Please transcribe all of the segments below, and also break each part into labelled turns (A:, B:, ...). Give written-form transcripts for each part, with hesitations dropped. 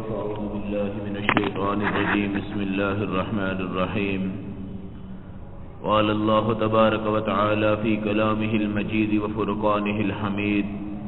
A: أعوذ بالله من الشيطان الرجيم. بسم الله الرحمن الرحيم. قال الله تبارك وتعالى في كلامه المجيد وفرقانه الحميد: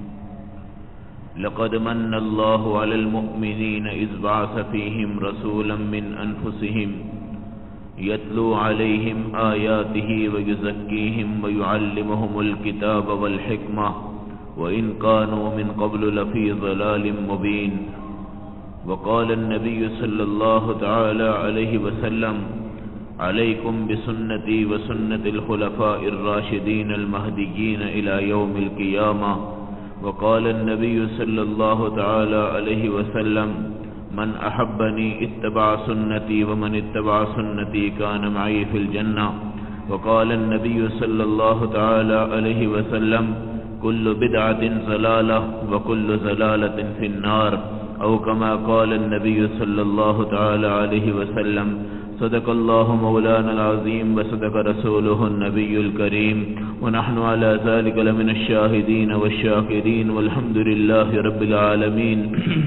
A: لقد من الله على المؤمنين إذ بعث فيهم رسولا من أنفسهم يتلو عليهم آياته ويزكيهم ويعلمهم الكتاب والحكمة وإن كانوا من قبل لفي ضلال مبين. وقال النبي صلى الله تعالى عليه وسلم: عليكم بسنتي وسنة الخلفاء الراشدين المهديين إلى يوم القيامة. وقال النبي صلى الله تعالى عليه وسلم: من أحبني اتبع سنتي ومن اتبع سنتي كان معي في الجنة. وقال النبي صلى الله تعالى عليه وسلم: كل بدعة ضلالة وكل ضلالة في النار، أو كما قال النبي صلى الله تعالى عليه وسلم. صدق الله مولانا العظيم وصدق رسوله النبي الكريم، ونحن على ذلك لمن الشاهدين والشاكرين، والحمد لله رب العالمين.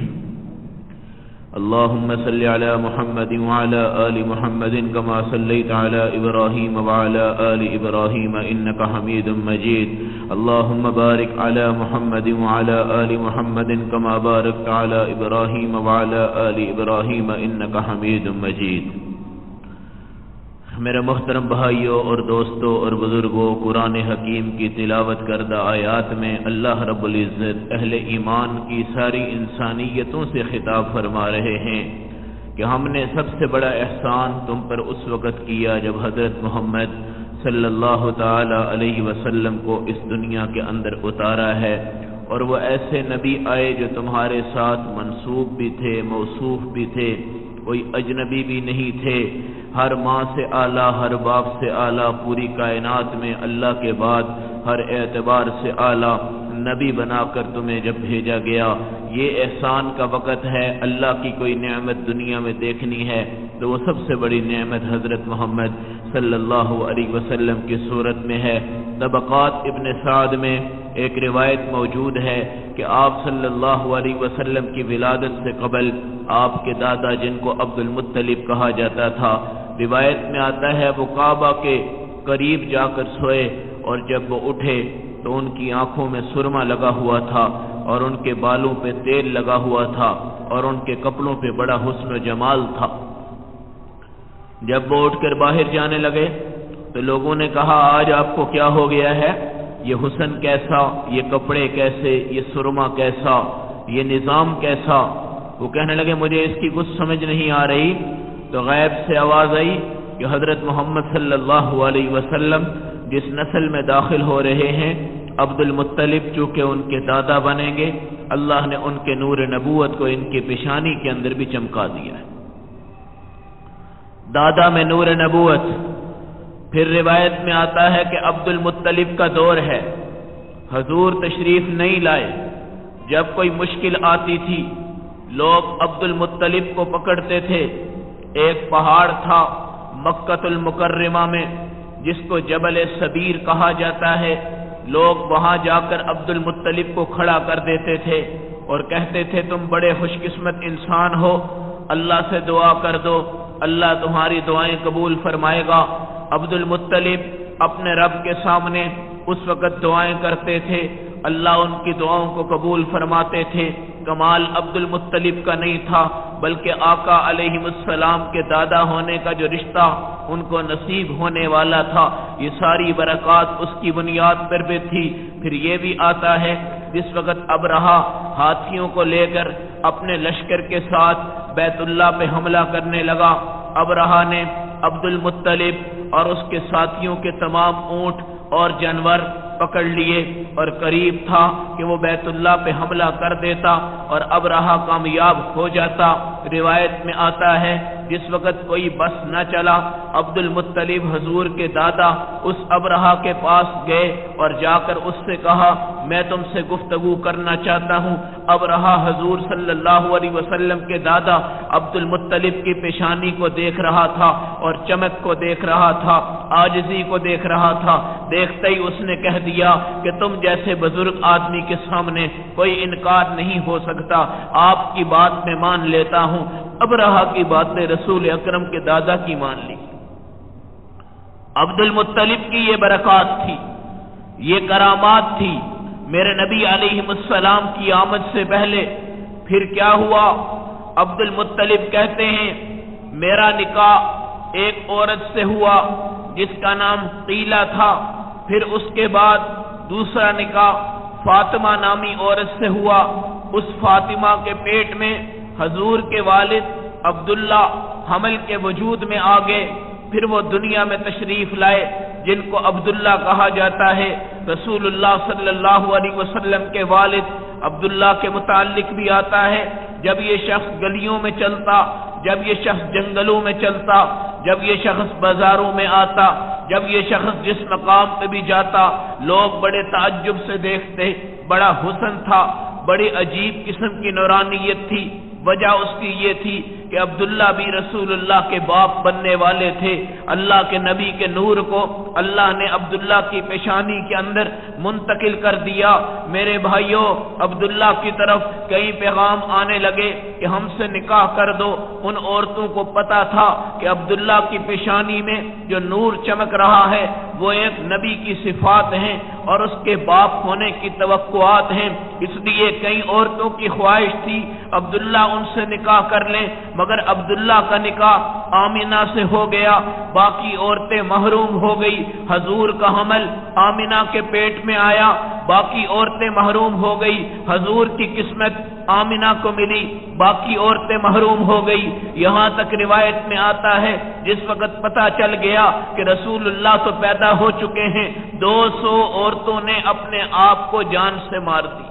A: اللهم صل على محمد وعلى آل محمد كما صليت على إبراهيم وعلى آل إبراهيم إنك حميد مجيد. اللهم بارك على محمد وعلى آل محمد كما باركت على إبراهيم وعلى آل إبراهيم إنك حميد مجيد. میرے محترم بھائیوں اور دوستوں اور بزرگوں، قرآن حکیم کی تلاوت کردہ آیات میں اللہ رب العزت اہل ایمان کی ساری انسانیتوں سے خطاب فرما رہے ہیں کہ ہم نے سب سے بڑا احسان تم پر اس وقت کیا جب حضرت محمد صلی اللہ تعالی علیہ وسلم کو اس دنیا کے اندر اتارا ہے، اور وہ ایسے نبی آئے جو تمہارے ساتھ منسوب بھی تھے، موصوف بھی تھے، کوئی اجنبی بھی نہیں تھے، ہر ماں سے اعلیٰ، ہر باپ سے اعلیٰ، پوری کائنات میں اللہ کے بعد ہر اعتبار سے اعلیٰ نبی بنا کر تمہیں جب بھیجا گیا. یہ احسان کا وقت ہے. اللہ کی کوئی نعمت دنیا میں دیکھنی ہے تو وہ سب سے بڑی نعمت حضرت محمد صلی اللہ علیہ وسلم کی صورت میں ہے. طبقات ابن سعد میں ایک روایت موجود ہے کہ آپ صلی اللہ علیہ وسلم کی ولادت سے قبل آپ کے دادا، جن کو عبد المطلب کہا جاتا تھا، روایت میں آتا ہے وہ کعبہ کے قریب جا کر سوئے، اور جب وہ اٹھے تو ان کی آنکھوں میں سرما لگا ہوا تھا، اور ان کے بالوں پہ تیل لگا ہوا تھا، اور ان کے کپڑوں پہ بڑا حسن و جمال تھا. جب وہ اٹھ کر باہر جانے لگے تو لوگوں نے کہا: آج آپ کو کیا ہو گیا ہے؟ یہ حسن کیسا، یہ کپڑے کیسے، یہ سرما کیسا، یہ نظام کیسا؟ وہ کہنے لگے: مجھے اس کی کچھ سمجھ نہیں آ رہی. تو غیب سے آواز آئی کہ حضرت محمد صلی اللہ علیہ وسلم جس نسل میں داخل ہو رہے ہیں، عبد المطلب چونکہ ان کے دادا بنیں گے، اللہ نے ان کے نور نبوت کو ان کی پیشانی کے اندر بھی چمکا دیا ہے. دادا میں نور نبوت. پھر روایت میں آتا ہے کہ عبد المطلب کا دور ہے، حضور تشریف نہیں لائے. جب کوئی مشکل آتی تھی لوگ عبد المطلب کو پکڑتے تھے. ایک پہاڑ تھا مکہ المکرمہ میں جس کو جبل صبیر کہا جاتا ہے. لوگ وہاں جا کر عبد المطلب کو کھڑا کر دیتے تھے اور کہتے تھے: تم بڑے خوش قسمت انسان ہو، اللہ سے دعا کر دو، اللہ تمہاری دعائیں قبول فرمائے گا. عبد المطلب اپنے رب کے سامنے اس وقت دعائیں کرتے تھے، اللہ ان کی دعاؤں کو قبول فرماتے تھے. کمال عبد المطلب کا نہیں تھا، بلکہ آقا علیہ السلام کے دادا ہونے کا جو رشتہ ان کو نصیب ہونے والا تھا، یہ ساری برکات اس کی بنیاد پر بھی تھی. پھر یہ بھی آتا ہے جس وقت ابرہا ہاتھیوں کو لے کر اپنے لشکر کے ساتھ بیت اللہ پہ حملہ کرنے لگا، ابرہا نے عبد المطلب اور اس کے ساتھیوں کے تمام اونٹ اور جانور پکڑ لیے، اور قریب تھا کہ وہ بیت اللہ پہ حملہ کر دیتا اور ابرہا کامیاب ہو جاتا. روایت میں آتا ہے جس وقت کوئی بس نہ چلا، عبد المطلب حضور کے دادا اس ابرہا کے پاس گئے اور جا کر اس سے کہا: میں تم سے گفتگو کرنا چاہتا ہوں. ابرہا حضور صلی اللہ علیہ وسلم کے دادا عبد المطلب کی پیشانی کو دیکھ رہا تھا اور چمک کو دیکھ رہا تھا. आजिज़ी को देख रहा था। देखते ही उसने कह दिया कि तुम जैसे बुजुर्ग आदमी के सामने कोई इनकार नहीं हो सकता, आपकी बात मैं मान लेता हूं। अबरहा की बातें रसूल अकरम के दादा की मान ली। अब्दुल मुत्तलिब की ये बरकत थी, ये करामात थी मेरे नबी अलैहिस्सलाम की आमद से पहले। फिर क्या हुआ? अब्दुल मुत्तलिब कहते हैं मेरा निकाह एक औरत से हुआ जिसका नाम कीला था। फिर उसके बाद दूसरा निकाह फातिमा नामी औरत से हुआ। उस फातिमा के पेट में हजूर के वालिद अब्दुल्ला हमल के वजूद में आ गए। फिर वो दुनिया में तशरीफ लाए जिनको अब्दुल्ला कहा जाता है। रसूलुल्लाह सल्लल्लाहु अलैहि वसल्लम के वालिद अब्दुल्ला के मुताल्लिक भी आता है, जब ये शख्स गलियों में चलता, जब ये शख्स जंगलों में चलता, जब ये शख्स बाजारों में आता, जब ये शख्स जिस मकाम पे भी जाता, लोग बड़े ताज्जुब से देखते। बड़ा हुस्न था, बड़ी अजीब किस्म की नूरानियत थी। वजह उसकी ये थी कि अब्दुल्ला भी रसूलुल्लाह के बाप बनने वाले थे। अल्लाह के नबी के नूर को अल्लाह ने अब्दुल्ला की पेशानी के अंदर मुंतकिल कर दिया। मेरे भाइयों, अब्दुल्ला की तरफ कई पैगाम आने लगे कि हमसे निकाह कर दो। उन औरतों को पता था कि अब्दुल्ला की पेशानी में जो नूर चमक रहा है वो एक नबी की सिफात है और उसके बाप होने की तवक्कुआत हैं। इसलिए कई औरतों की ख्वाहिश थी अब्दुल्ला उनसे निकाह कर लें, मगर अब्दुल्ला का निकाह आमिना से हो गया, बाकी औरतें महरूम हो गई। हजूर का हमल आमिना के पेट में आया, बाकी औरतें महरूम हो गई। हजूर की किस्मत आमिना को मिली, बाकी औरतें महरूम हो गई। यहां तक रिवायत में आता है जिस वक्त पता चल गया कि रसूलुल्लाह तो पैदा हो चुके हैं, 200 औरतों ने अपने आप को जान से मार दिया।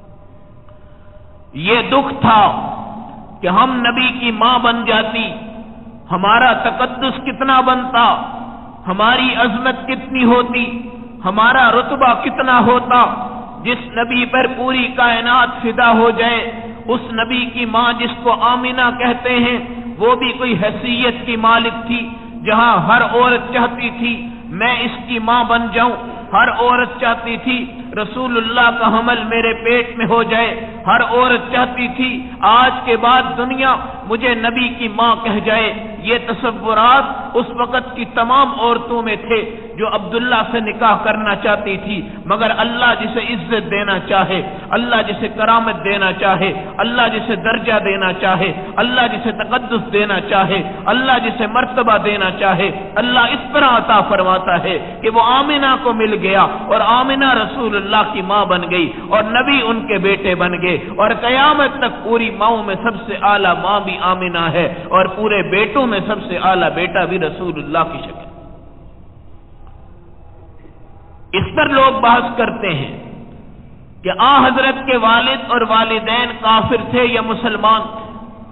A: ये दुख था कि हम नबी की मां बन जाती, हमारा तकद्दुस कितना बनता, हमारी अजमत कितनी होती, हमारा रुतबा कितना होता। जिस नबी पर पूरी कायनात फिदा हो जाए, उस नबी की मां जिसको आमिना कहते हैं, वो भी कोई हैसियत की मालिक थी। जहां हर औरत चाहती थी मैं इसकी मां बन जाऊं, हर औरत चाहती थी रसूलुल्लाह का हमल मेरे पेट में हो जाए, हर औरत चाहती थी आज के बाद दुनिया मुझे नबी की मां कह जाए। ये तसव्वुरात उस वक्त की तमाम औरतों में थे जो अब्दुल्ला से निकाह करना चाहती थी। मगर अल्लाह जिसे इज्जत देना चाहे, अल्लाह जिसे करामत देना चाहे, अल्लाह जिसे दर्जा देना चाहे, अल्लाह जिसे तकद्दुस देना चाहे, अल्लाह जिसे मर्तबा देना चाहे, अल्लाह इस तरह अता फरमाता है कि वो आमिना को मिल गया और आमिना रसूलुल्लाह की मां बन गई और नबी उनके बेटे बन गए। और कयामत तक पूरी माओं में सबसे आला मां भी आमिना है और पूरे बेटों में सबसे आला बेटा भी रसूलुल्लाह की शक्ल। इस पर लोग बहस करते हैं कि आ हजरत के वालिद और वालिदैन काफिर थे या मुसलमान थे,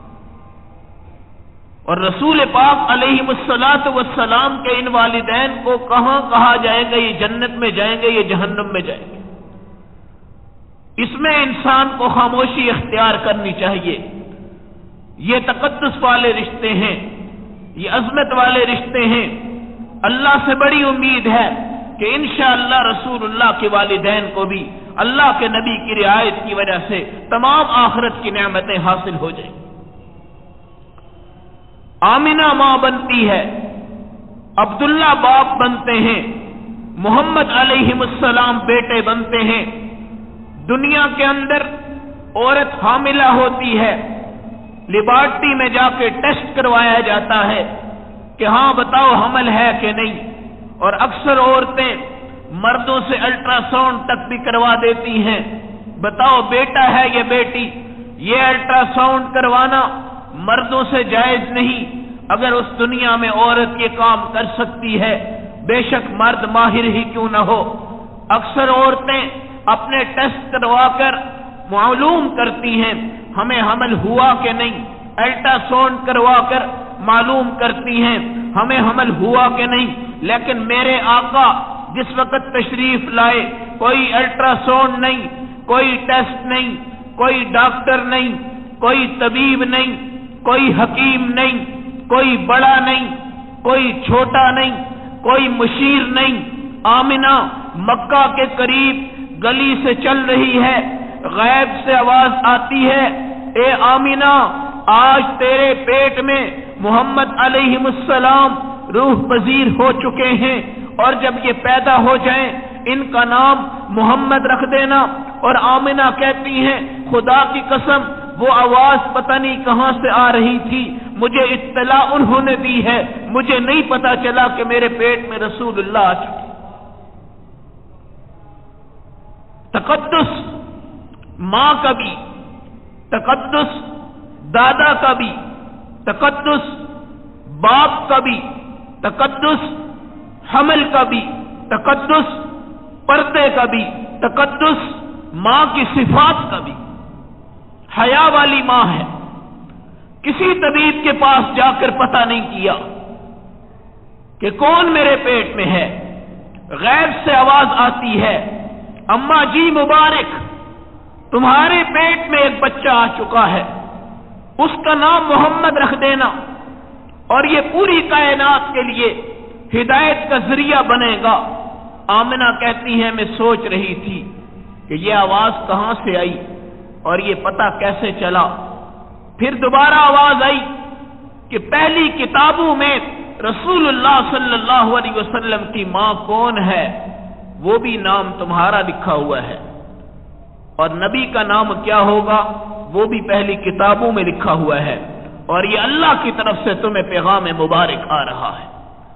A: और रसूल पाक अलैहिस्सलातु वस्सलाम के इन वालिदैन को कहां कहा जाएगा, ये जन्नत में जाएंगे ये जहन्नम में जाएंगे। इसमें इंसान को खामोशी इख्तियार करनी चाहिए। ये तकद्दुस वाले रिश्ते हैं, ये अजमत वाले रिश्ते हैं। अल्लाह से बड़ी उम्मीद है कि इंशाअल्लाह रसूलुल्लाह के वालिदैन को भी अल्लाह के नबी की रियायत की वजह से तमाम आखिरत की नेमतें हासिल हो जाएंगी। आमिना मां बनती है, अब्दुल्ला बाप बनते हैं, मोहम्मद अलैहिस्सलाम बेटे बनते हैं। दुनिया के अंदर औरत हामिला होती है, लिबार्टी में जाके टेस्ट करवाया जाता है कि हां बताओ हमल है कि नहीं, और अक्सर औरतें मर्दों से अल्ट्रासाउंड तक भी करवा देती हैं, बताओ बेटा है या बेटी। ये अल्ट्रासाउंड करवाना मर्दों से जायज नहीं। अगर उस दुनिया में औरत ये काम कर सकती है, बेशक मर्द माहिर ही क्यों न हो। अक्सर औरतें अपने टेस्ट करवाकर मालूम करती हैं हमें हमल हुआ कि नहीं, अल्ट्रासाउंड करवाकर मालूम करती हैं हमें हमल हुआ कि नहीं। लेकिन मेरे आका जिस वक्त तशरीफ लाए, कोई अल्ट्रासाउंड नहीं, कोई टेस्ट नहीं, कोई डॉक्टर नहीं, कोई तबीब नहीं, कोई हकीम नहीं, कोई बड़ा नहीं, कोई छोटा नहीं। कोई मुशीर नहीं। आमिना मक्का के करीब गली से चल रही है, गैब से आवाज आती है, ए आमिना, आज तेरे पेट में मोहम्मद अलैहिमुस्सलाम रूह पजीर हो चुके हैं, और जब ये पैदा हो जाएं इनका नाम मोहम्मद रख देना। और आमिना कहती हैं, खुदा की कसम वो आवाज पता नहीं कहां से आ रही थी, मुझे इत्तला उन्होंने दी है, मुझे नहीं पता चला कि मेरे पेट में रसूलुल्लाह आ चुके। तकद्दुस मां का भी, तकद्दुस दादा का भी, तकद्दुस बाप का भी, तकद्दुस हमल का भी, तकद्दुस पर्दे का भी, तकद्दुस मां की सिफात का भी। हया वाली मां है, किसी तबीब के पास जाकर पता नहीं किया कि कौन मेरे पेट में है। गैब से आवाज आती है, अम्मा जी मुबारक, तुम्हारे पेट में एक बच्चा आ चुका है, उसका नाम मोहम्मद रख देना, और ये पूरी कायनात के लिए हिदायत का जरिया बनेगा। आमिना कहती है, मैं सोच रही थी कि ये आवाज कहां से आई और ये पता कैसे चला। फिर दोबारा आवाज आई कि पहली किताबों में रसूलुल्लाह सल्लल्लाहु अलैहि वसल्लम की मां कौन है, वो भी नाम तुम्हारा लिखा हुआ है, और नबी का नाम क्या होगा वो भी पहली किताबों में लिखा हुआ है, और ये अल्लाह की तरफ से तुम्हें पैगाम मुबारक आ रहा है।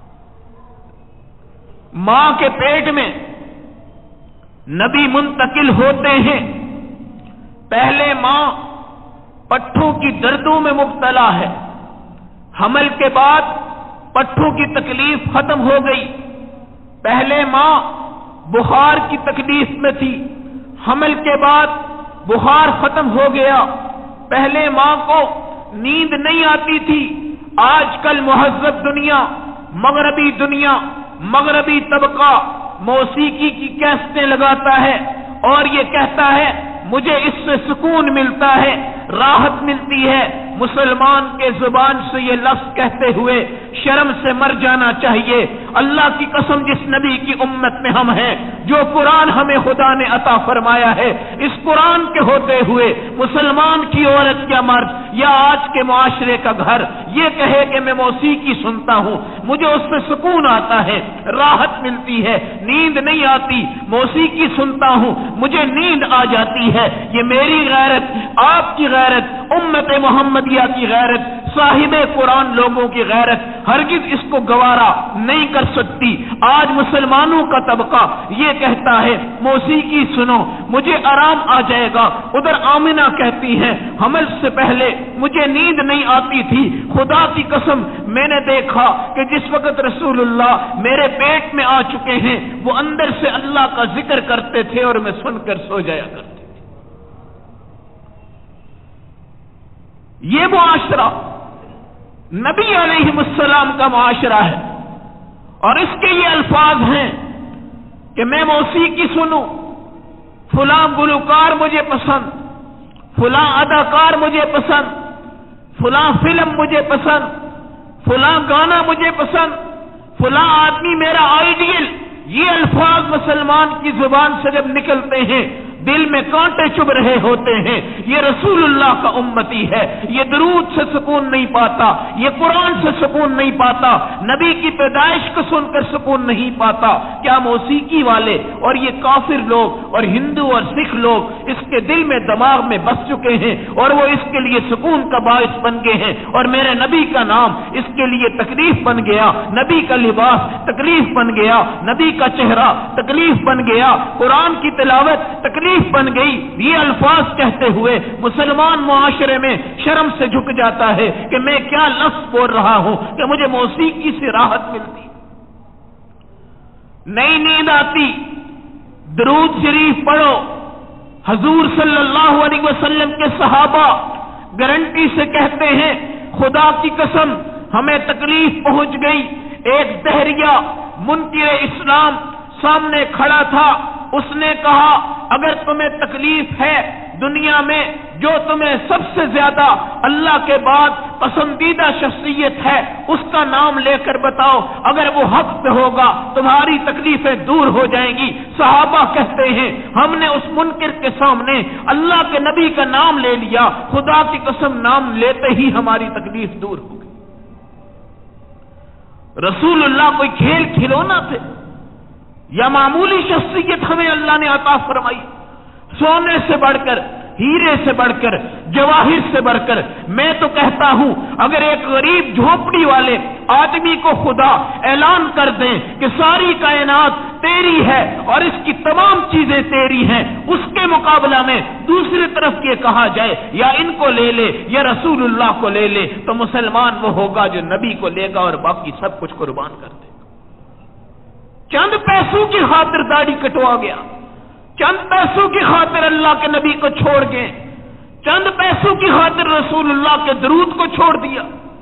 A: मां के पेट में नबी मुंतकिल होते हैं। पहले मां पट्ठों की दर्दों में मुब्तला है, हमल के बाद पट्ठों की तकलीफ खत्म हो गई। पहले मां बुखार की तकलीफ में थी, हमल के बाद बुखार खत्म हो गया। पहले मां को नींद नहीं आती थी। आजकल मुहज्जब दुनिया, मगरबी दुनिया, मगरबी तबका मौसीकी की कैसेटें लगाता है और ये कहता है मुझे इससे सुकून मिलता है, राहत मिलती है। मुसलमान के जुबान से ये लफ्ज कहते हुए शर्म से मर जाना चाहिए। अल्लाह की कसम, जिस नबी की उम्मत में हम हैं, जो कुरान हमें खुदा ने अता फरमाया है, इस कुरान के होते हुए मुसलमान की औरत या मर्द या आज के मुआशरे का घर ये कहे कि मैं मौसीकी सुनता हूं, मुझे उससे सुकून आता है, राहत मिलती है, नींद नहीं आती, मौसीकी सुनता हूं मुझे नींद आ जाती है, ये मेरी गैरत, आपकी गैरत, उम्मत मोहम्मदिया की गैरत, साहिबे कुरान लोगों की गैरत हरगिज इसको गवारा नहीं कर सकती। आज मुसलमानों का तबका ये कहता है मौसीकी सुनो मुझे आराम आ जाएगा। उधर आमिना कहती हैं हमल से पहले मुझे नींद नहीं आती थी, खुदा की कसम मैंने देखा कि जिस वक्त रसूलुल्लाह मेरे पेट में आ चुके हैं वो अंदर से अल्लाह का जिक्र करते थे और मैं सुनकर सो जाया करती। ये मुआशरा नबी अलैहिमुस्सलाम का मुआशरा है, और इसके ये अल्फाज हैं कि मैं मौसीकी सुनूं, फुला गुलकार मुझे पसंद, फुला अदाकार मुझे पसंद, फुला फिल्म मुझे पसंद, फुला गाना मुझे पसंद, फुला आदमी मेरा आइडियल। ये अल्फाज मुसलमान की जुबान से जब निकलते हैं दिल में कांटे चुभ रहे होते हैं। ये रसूलुल्लाह का उम्मती है, ये दरूद से सुकून नहीं पाता, ये कुरान से सुकून नहीं पाता, नबी की पैदाइश को सुनकर सुकून नहीं पाता। क्या मौसीकी वाले और ये काफिर लोग और हिंदू और सिख लोग इसके दिल में दिमाग में बस चुके हैं और वो इसके लिए सुकून का बाइस बन गए हैं, और मेरे नबी का नाम इसके लिए तकलीफ बन गया, नबी का लिबास तकलीफ बन गया, नबी का चेहरा तकलीफ बन गया, कुरान की तिलावत तकलीफ बन गई। ये अल्फाज कहते हुए मुसलमान मुआशरे में शर्म से झुक जाता है कि मैं क्या लफ्ज बोल रहा हूं कि मुझे मौसीकी से राहत मिलती, नई नींद आती। दरूद शरीफ पढ़ो। हजूर सल्लल्लाहु अलैहि वसल्लम के सहाबा गारंटी से कहते हैं खुदा की कसम हमें तकलीफ पहुंच गई। एक दहरिया मुनकिर इस्लाम सामने खड़ा था, उसने कहा अगर तुम्हें तकलीफ है
B: دنیا میں جو تمہیں سب سے زیادہ اللہ کے بعد پسندیدہ شخصیت ہے اس کا نام لے کر بتاؤ، اگر وہ حق پہ ہوگا تمہاری تکلیفیں دور ہو جائیں گی۔ صحابہ کہتے ہیں ہم نے اس منکر کے سامنے اللہ کے نبی کا نام لے لیا، خدا کی قسم نام لیتے ہی ہماری تکلیف دور ہو گئی۔ رسول اللہ کوئی کھیل کھلونا تھے یا معمولی شخصیت ہمیں اللہ نے عطا فرمائی؟ سونے سے بڑھ کر، ہیرے سے بڑھ کر، جواہر سے بڑھ کر، میں تو کہتا ہوں اگر ایک غریب جھونپڑی والے آدمی کو خدا اعلان کر دیں کہ ساری کائنات تیری ہے اور اس کی تمام چیزیں تیری ہیں، اس کے مقابلہ میں دوسری طرف یہ کہا جائے یا ان کو لے لے یا رسول اللہ کو لے لے، تو مسلمان وہ ہوگا جو نبی کو لے گا اور باقی سب کچھ قربان کر دے گا۔ چند پیسوں کی خاطر داڑھی کٹوا گیا، چند پیسوں کی خاطر اللہ کے نبی کو چھوڑ گئے، چند پیسوں کی خاطر رسول اللہ کے درود کو چھوڑ دیا۔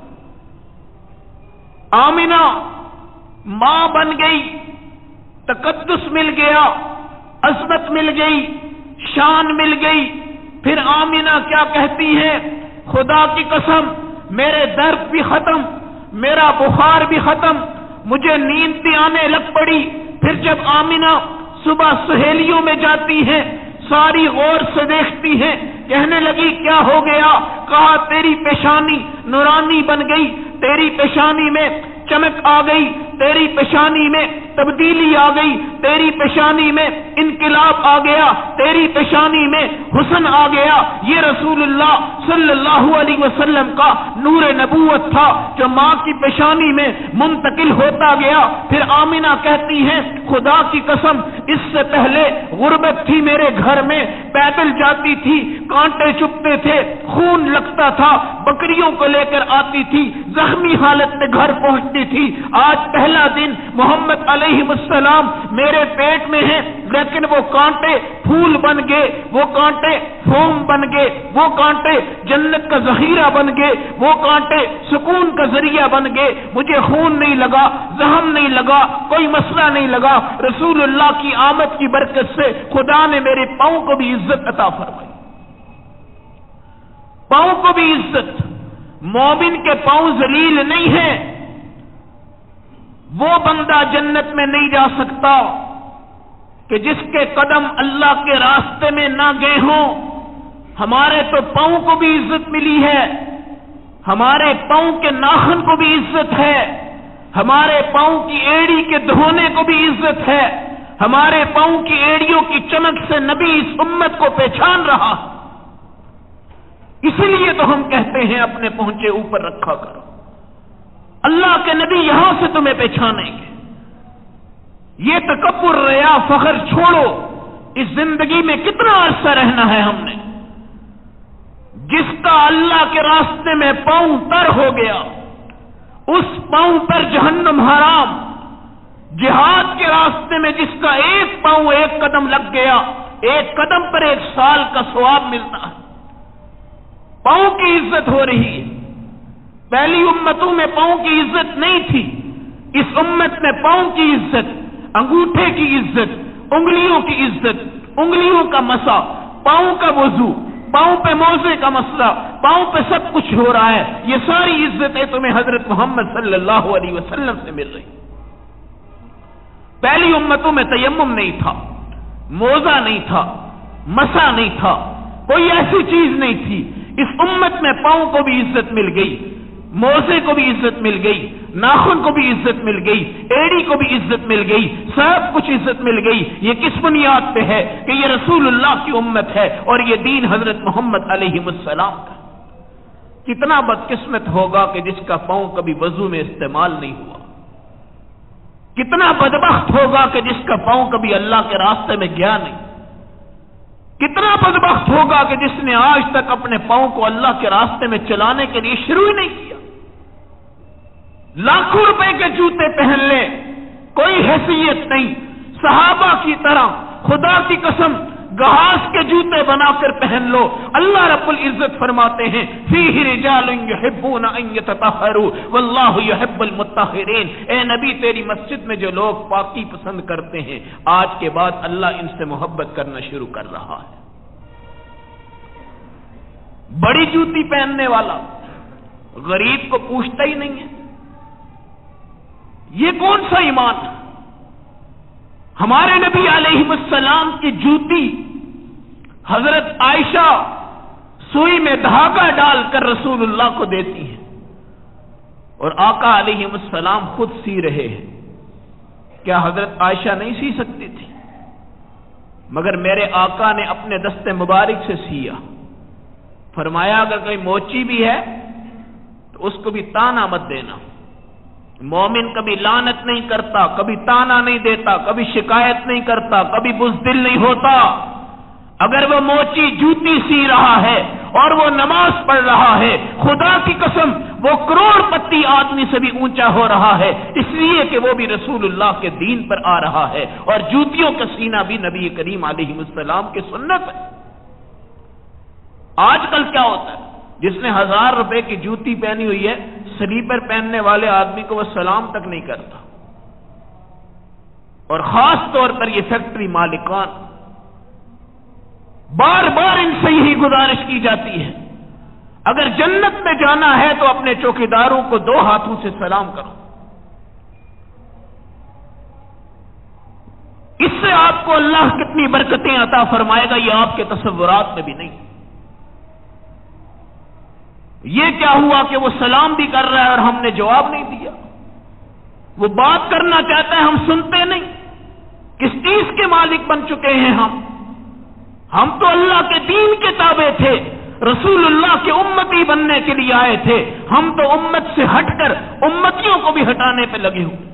B: آمینہ ماں بن گئی، تقدس مل گیا، عظمت مل گئی، شان مل گئی، پھر آمینہ کیا کہتی ہے؟ خدا کی قسم میرے درد بھی ختم، میرا بخار بھی ختم، مجھے نیند بھی آنے لگ پڑی۔ پھر جب آمینہ صبح سہیلیوں میں جاتی ہیں، ساری غور سے دیکھتی ہیں، کہنے لگی کیا ہو گیا؟ کہا تیری پیشانی نورانی بن گئی، تیری پیشانی میں چمک آ گئی، تیری پیشانی میں تبدیلی آ گئی، تیری پیشانی میں انقلاب آ گیا، تیری پیشانی میں حسن آ گیا۔ یہ رسول اللہ صلی اللہ علیہ وسلم کا نور نبوت تھا جو ماں کی پیشانی میں منتقل ہوتا گیا۔ پھر آمینہ کہتی ہیں خدا کی قسم اس سے پہلے غربت تھی میرے گھر میں، پیدل جاتی تھی، کانٹے چبھتے تھے، خون لگتا تھا، بکریوں کو لے کر آتی تھی، زخمی حالت میں گھر پہنچتی تھی۔ آج پہلا دن محمد علیہ السلام میرے پیٹ میں ہیں، لیکن وہ کانٹے پھول بن گئے، وہ کانٹے فوم بن گئے، وہ کانٹے جنت کا ذخیرہ بن گئے، وہ کانٹے سکون کا ذریعہ بن گئے۔ مجھے خون نہیں لگا، زخم نہیں لگا، کوئی مسئلہ نہیں لگا۔ رسول اللہ کی آمد کی برکت سے خدا نے میرے پاؤں کو بھی عزت عطا فرمائی، پاؤں کو بھی عزت۔ مومن کے پاؤں ذلیل نہیں ہیں، وہ بندہ جنت میں نہیں جا سکتا کہ جس کے قدم اللہ کے راستے میں نہ گئے ہوں۔ ہمارے تو پاؤں کو بھی عزت ملی ہے، ہمارے پاؤں کے ناخن کو بھی عزت ہے، ہمارے پاؤں کی ایڑی کے دھونے کو بھی عزت ہے، ہمارے پاؤں کی ایڑیوں کی چمک سے نبی اس امت کو پہچان رہا۔ اسی لیے تو ہم کہتے ہیں اپنے پہنچے اوپر رکھا کرو، اللہ کے نبی یہاں سے تمہیں پہچانیں گے۔ یہ تکبر ریا فخر چھوڑو، اس زندگی میں کتنا عرصہ رہنا ہے ہم نے؟ جس کا اللہ کے راستے میں پاؤں تر ہو گیا اس پاؤں پر جہنم حرام۔ جہاد کے راستے میں جس کا ایک پاؤں ایک قدم لگ گیا، ایک قدم پر 1 سال کا ثواب ملتا ہے۔ پاؤں کی عزت ہو رہی ہے، پہلی امتوں میں پاؤں کی عزت نہیں تھی، اس امت میں پاؤں کی عزت، انگوٹھے کی عزت، انگلیوں کی عزت، انگلیوں کا مسا، پاؤں کا وضو، پاؤں پہ موزے کا مسئلہ، پاؤں پہ سب کچھ ہو رہا ہے۔ یہ ساری عزتیں تمہیں حضرت محمد صلی اللہ علیہ وسلم سے مل رہی۔ پہلی امتوں میں تیمم نہیں تھا، موزہ نہیں تھا، مسا نہیں تھا، کوئی ایسی چیز نہیں تھی۔ اس امت میں پاؤں کو بھی عزت مل گئی، موزے کو بھی عزت مل گئی، ناخن کو بھی عزت مل گئی، ایڑی کو بھی عزت مل گئی، سب کچھ عزت مل گئی۔ یہ کس بنیاد پہ ہے؟ کہ یہ رسول اللہ کی امت ہے اور یہ دین حضرت محمد علیہ السلام کا۔ کتنا بدقسمت ہوگا کہ جس کا پاؤں کبھی وضو میں استعمال نہیں ہوا، کتنا بدبخت ہوگا کہ جس کا پاؤں کبھی اللہ کے راستے میں گیا نہیں، کتنا بدبخت ہوگا کہ جس نے آج تک اپنے پاؤں کو اللہ کے راستے میں چلانے کے لیے شروع ہی نہیں کیا۔ لاکھوں روپے کے جوتے پہن لے، کوئی حیثیت نہیں، صحابہ کی طرح خدا کی قسم گھاس کے جوتے بنا کر پہن لو۔ اللہ رب العزت فرماتے ہیں فیہ رجال یحبون ان یتطہروا واللہ یحب المطہرین۔ اے نبی تیری مسجد میں جو لوگ پاکی پسند کرتے ہیں، آج کے بعد اللہ ان سے محبت کرنا شروع کر رہا ہے۔ बड़ी जूती पहनने वाला गरीब को पूछता ही नहीं है। ये कौन सा ईमान? हमारे नबी अलैहिस्सलाम की जूती हजरत आयशा सुई में धागा डालकर रसूलुल्लाह को देती है और आका अलैहिस्सलाम खुद सी रहे हैं। क्या हजरत आयशा नहीं सी सकती थी? मगर मेरे आका ने अपने दस्ते मुबारक से सिया। फरमाया अगर कोई मोची भी है तो उसको भी ताना मत देना। मोमिन कभी लानत नहीं करता, कभी ताना नहीं देता, कभी शिकायत नहीं करता, कभी बुज़दिल नहीं होता। अगर वो मोची जूती सी रहा है और वो नमाज पढ़ रहा है, खुदा की कसम वो करोड़पति आदमी से भी ऊंचा हो रहा है, इसलिए कि वो भी रसूलुल्लाह के दीन पर आ रहा है और जूतियों का सीना भी नबी करीम अलैहिस्सलाम की सुन्नत है। आजकल क्या होता है, जिसने 1000 रुपए की जूती पहनी हुई है, स्लीपर पहनने वाले आदमी को वो सलाम तक नहीं करता। और खास तौर पर ये फैक्ट्री मालिकान, बार बार इनसे यही गुजारिश की जाती है, अगर जन्नत में जाना है तो अपने चौकीदारों को 2 हाथों से सलाम करो। इससे आपको अल्लाह कितनी बरकतें अता फरमाएगा ये आपके तसव्वुरात में भी नहीं। ये क्या हुआ कि वो सलाम भी कर रहा है और हमने जवाब नहीं दिया। वो बात करना चाहता है, हम सुनते नहीं। किस चीज के मालिक बन चुके हैं हम तो अल्लाह के दीन के ताबे थे, रसूलुल्लाह के उम्मती बनने के लिए आए थे। हम तो उम्मत से हटकर उम्मतियों को भी हटाने पे लगे हुए।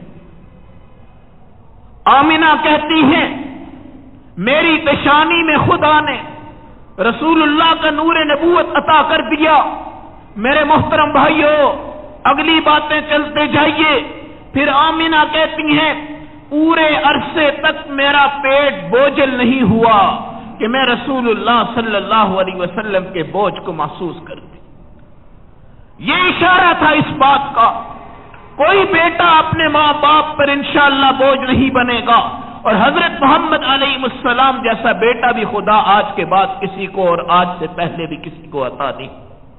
B: आमिना कहती हैं मेरी पेशानी में खुदा ने रसूलुल्लाह का नूर नबूवत अता कर दिया। मेरे मोहतरम भाइयों, अगली बातें चलते जाइए। फिर आमिना कहती हैं पूरे अरसे तक मेरा पेट बोझल नहीं हुआ कि मैं रसूलुल्लाह सल्लल्लाहु अलैहि वसल्लम के बोझ को महसूस करती। ये इशारा था इस बात का, कोई बेटा अपने मां बाप पर इंशाअल्लाह बोझ नहीं बनेगा और हजरत मोहम्मद अलैहिस्सलाम जैसा बेटा भी खुदा आज के बाद किसी को और आज से पहले भी किसी को अता नहीं।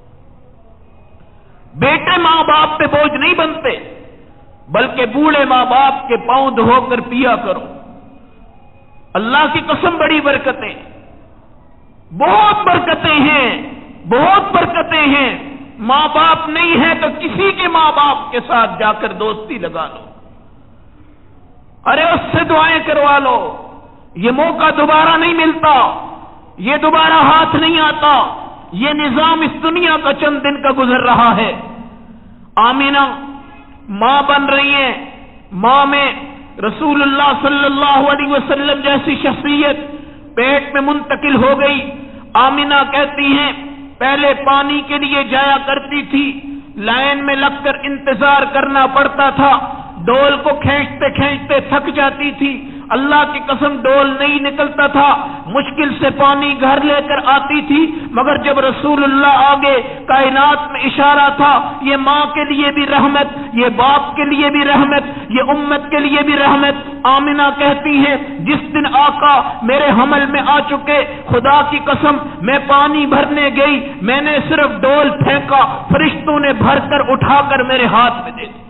B: बेटे मां बाप पे बोझ नहीं बनते, बल्कि बूढ़े मां बाप के पांव धोकर पिया करो। अल्लाह की कसम बड़ी बरकतें, बहुत बरकतें हैं, बहुत बरकतें हैं। मां बाप नहीं है तो किसी के मां बाप के साथ जाकर दोस्ती लगा लो, अरे उससे दुआएं करवा लो। ये मौका दोबारा नहीं मिलता, ये दोबारा हाथ नहीं आता। ये निजाम इस दुनिया का चंद दिन का गुजर रहा है। आमीना मां बन रही है, मां में रसूलुल्लाह सल्लल्लाहु अलैहि वसल्लम जैसी शख्सियत पेट में मुंतकिल हो गई। आमिना कहती हैं पहले पानी के लिए जाया करती थी, लाइन में लगकर इंतजार करना पड़ता था, डोल को खींचते खींचते थक जाती थी। अल्लाह की कसम डोल नहीं निकलता था, मुश्किल से पानी घर लेकर आती थी। मगर जब रसूलुल्लाह आगे, कायनात में इशारा था, ये माँ के लिए भी रहमत, ये बाप के लिए भी रहमत, ये उम्मत के लिए भी रहमत। आमिना कहती है जिस दिन आका मेरे हमल में आ चुके, खुदा की कसम मैं पानी भरने गई, मैंने सिर्फ डोल फेंका, फरिश्तों ने भरकर उठाकर मेरे हाथ में दे दी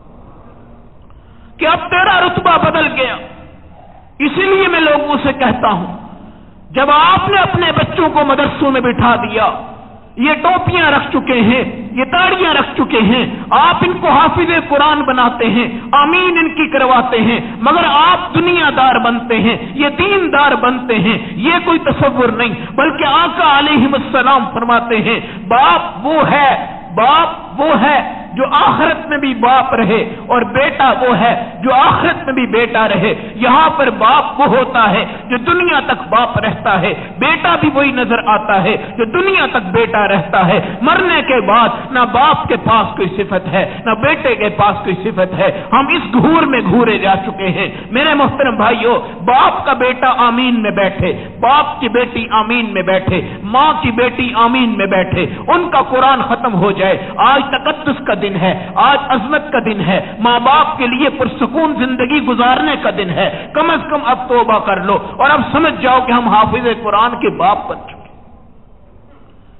B: कि अब तेरा रुतबा बदल गया। इसीलिए मैं लोगों से कहता हूं, जब आपने अपने बच्चों को मदरसों में बिठा दिया, ये टोपियां रख चुके हैं, ये ताड़ियां रख चुके हैं, आप इनको हाफिज़े कुरान बनाते हैं, आमीन इनकी करवाते हैं, मगर आप दुनियादार बनते हैं, ये दीनदार बनते हैं, ये कोई तसव्वुर नहीं। बल्कि आका अलैहिस्सलाम फरमाते हैं बाप वो है जो आखिरत में भी बाप रहे और बेटा वो है जो आखिरत में भी बेटा रहे। यहां पर बाप वो होता है जो दुनिया तक बाप रहता है, बेटा भी वही नजर आता है जो दुनिया तक बेटा रहता है। मरने के बाद ना बाप के पास कोई सिफत है ना बेटे के पास कोई सिफत है। हम इस घूर में घूरे जा चुके हैं। मेरे मोहतरम भाइयों, बाप का बेटा आमीन में बैठे, बाप की बेटी आमीन में बैठे, माँ की बेटी आमीन में बैठे, उनका कुरान खत्म हो जाए। आज तकद्दुस का दिन है, आज अजमत का दिन है, माँ बाप के लिए पुरसुकून जिंदगी गुजारने का दिन है। कम से कम अब तौबा कर लो और अब समझ जाओ कि हम हाफिज़े कुरान के बाप बन चुके।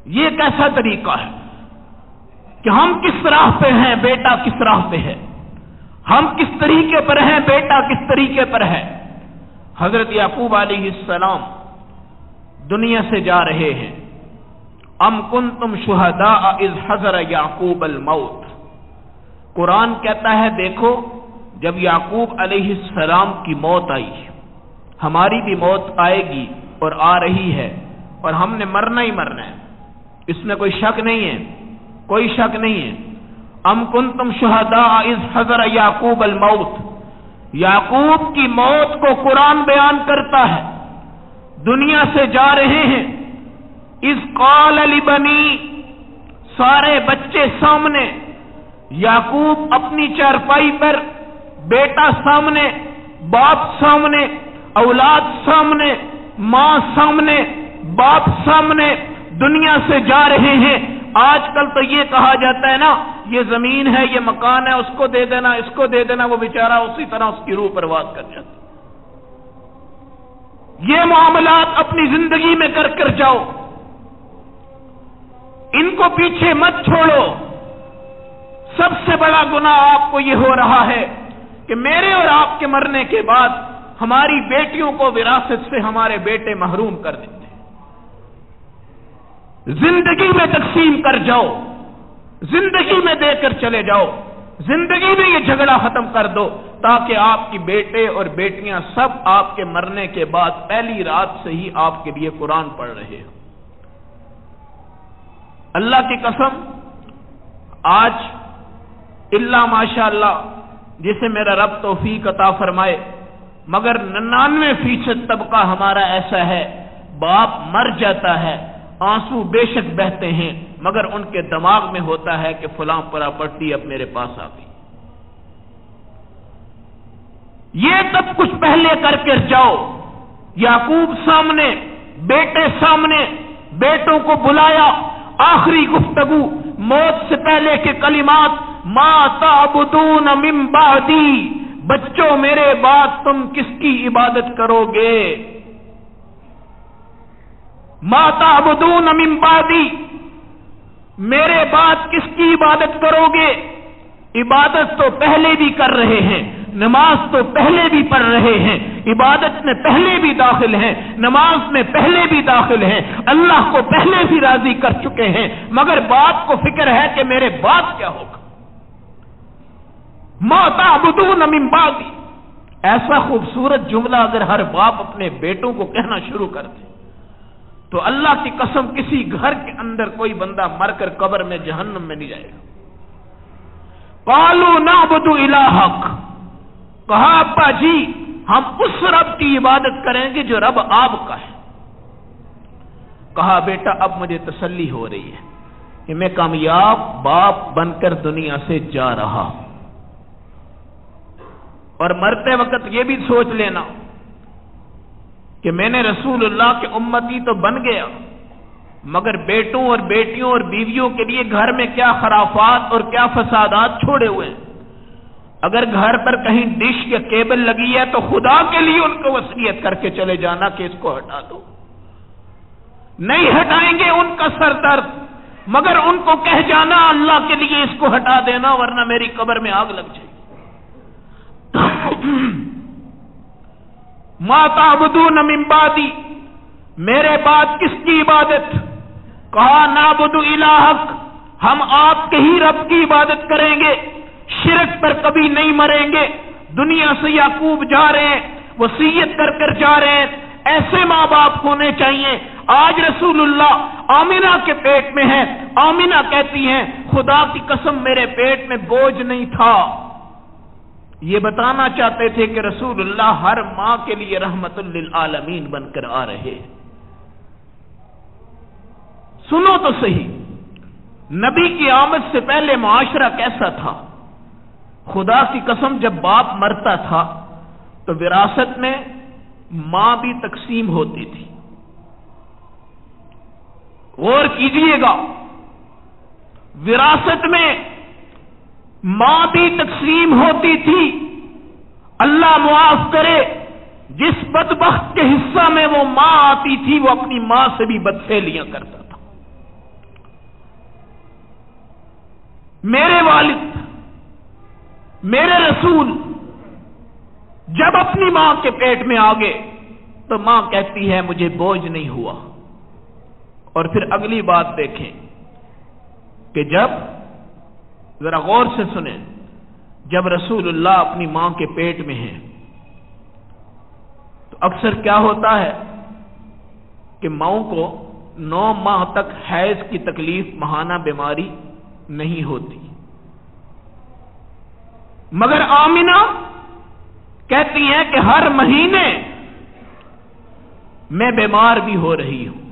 B: یہ کیسا طریقہ ہے کہ ہم کس راہ پہ ہیں، بیٹا کس راہ پہ ہے، ہم کس طریقے پر ہیں، بیٹا کس طریقے پر ہے۔ حضرت یعقوب علیہ السلام دنیا سے جا رہے ہیں۔ ام کنتم شہداء اذ حضر یعقوب الموت، قرآن کہتا ہے دیکھو جب یعقوب علیہ السلام کی موت آئی، ہماری بھی موت آئے گی اور آ رہی ہے، اور ہم نے مرنا ہی مرنا ہے، اس میں کوئی شک نہیں ہے، کوئی شک نہیں ہے۔ ام کنتم شہداء اذ حضر یعقوب الموت، یعقوب کی موت کو قرآن بیان کرتا ہے، دنیا سے جا رہے ہیں۔ اذ قال لبنی، سارے بچے سامنے، یعقوب اپنی چارپائی پر، بیٹا سامنے، باپ سامنے، اولاد سامنے، ماں سامنے، باپ سامنے، دنیا سے جا رہے ہیں۔ آج کل تو یہ کہا جاتا ہے نا، یہ زمین ہے، یہ مکان ہے، اس کو دے دینا، اس کو دے دینا، وہ بیچارہ اسی طرح اس کی روح پرواز کر جاتا۔ یہ معاملات اپنی زندگی میں کر کر جاؤ، ان کو پیچھے مت چھوڑو۔ سب سے بڑا گناہ آپ کو یہ ہو رہا ہے کہ میرے اور آپ کے مرنے کے بعد ہماری بیٹیوں کو وراثت سے ہمارے بیٹے محروم کر دیتے ہیں۔ زندگی میں تقسیم کر جاؤ، زندگی میں دے کر چلے جاؤ، زندگی میں یہ جھگڑا ختم کر دو، تاکہ آپ کی بیٹے اور بیٹیاں سب آپ کے مرنے کے بعد پہلی رات سے ہی آپ کے لیے قرآن پڑھ رہے ہیں۔ اللہ کی قسم، آج اللہ ماشاء اللہ جسے میرا رب توفیق عطا فرمائے، مگر 99% طبقہ ہمارا ایسا ہے، باپ مر جاتا ہے، آنسو بے شک بہتے ہیں، مگر ان کے دماغ میں ہوتا ہے کہ فلاں پراپرٹی اب میرے پاس آ گئی۔ یہ سب کچھ پہلے کر کے جاؤ۔ یعقوب سامنے، بیٹے سامنے، بیٹوں کو بلایا، آخری گفتگو، موت سے پہلے کے کلمات، ما تعبدون من بعدی، بچوں میرے بعد تم کس کی عبادت کرو گے؟ ما تعبدون من بعدی، میرے بعد کس کی عبادت کرو گے؟ عبادت تو پہلے بھی کر رہے ہیں، نماز تو پہلے بھی پڑھ رہے ہیں، عبادت میں پہلے بھی داخل ہیں، نماز میں پہلے بھی داخل ہیں، اللہ کو پہلے بھی راضی کر چکے ہیں، مگر بات کو فکر ہے کہ میرے بعد کیا ہوگا۔ ما تعبدون من بعدی، ایسا خوبصورت جملہ اگر ہر باپ اپنے بیٹوں کو کہنا شروع کر دے تو اللہ کی قسم کسی گھر کے اندر کوئی بندہ مر کر قبر میں جہنم میں نہیں جائے گا۔ قالوا نعبد الہک، کہا ابا جی ہم اس رب کی عبادت کریں گے جو رب آپ کا ہے۔ کہا بیٹا اب مجھے تسلی ہو رہی ہے کہ میں کامیاب باپ بن کر دنیا سے جا رہا ہوں، اور مرتے وقت یہ بھی سوچ لینا کہ میں نے رسول اللہ کے امتی تو بن گیا، مگر بیٹوں اور بیٹیوں اور بیویوں کے لیے گھر میں کیا خرافات اور کیا فسادات چھوڑے ہوئے ہیں۔ اگر گھر پر کہیں ڈش یا کیبل لگی ہے تو خدا کے لیے ان کو وصیت کر کے چلے جانا کہ اس کو ہٹا دو۔ نہیں ہٹائیں گے ان کا سر درد، مگر ان کو کہہ جانا اللہ کے لیے اس کو ہٹا دینا ورنہ میری قبر میں آگ لگ جائے گی۔ ما تعبدون من بعدی، میرے بعد کس کی عبادت؟ کہا نعبد الہک، ہم آپ کے ہی رب کی عبادت کریں گے، شرک پر کبھی نہیں مریں گے۔ دنیا سے یعقوب جا رہے ہیں، وصیت کر کر جا رہے ہیں، ایسے ماں باپ ہونے چاہیے۔ آج رسول اللہ آمینہ کے پیٹ میں ہے، آمینہ کہتی ہیں خدا کی قسم میرے پیٹ میں بوجھ نہیں تھا۔ یہ بتانا چاہتے تھے کہ رسول اللہ ہر ماں کے لیے رحمت للعالمین بن کر آ رہے۔ سنو تو صحیح، نبی کی آمد سے پہلے معاشرہ کیسا تھا؟ خدا کی قسم جب باپ مرتا تھا تو وراثت میں ماں بھی تقسیم ہوتی تھی۔ غور کیجئے گا، وراثت میں ماں بھی تقسیم ہوتی تھی۔ اللہ معاف کرے، جس بدبخت کے حصہ میں وہ ماں آتی تھی وہ اپنی ماں سے بھی بدفعلیاں کرتا تھا۔ میرے والد میرے رسول جب اپنی ماں کے پیٹ میں آ گئے تو ماں کہتی ہے مجھے بوجھ نہیں ہوا. اور پھر اگلی بات دیکھیں کہ جب ذرا غور سے سنیں، جب رسول اللہ اپنی ماں کے پیٹ میں ہیں تو اکثر کیا ہوتا ہے کہ ماؤں کو 9 ماہ تک حیض کی تکلیف ماہانہ بیماری نہیں ہوتی، مگر آمنہ کہتی ہیں کہ ہر مہینے میں بیمار بھی ہو رہی ہوں،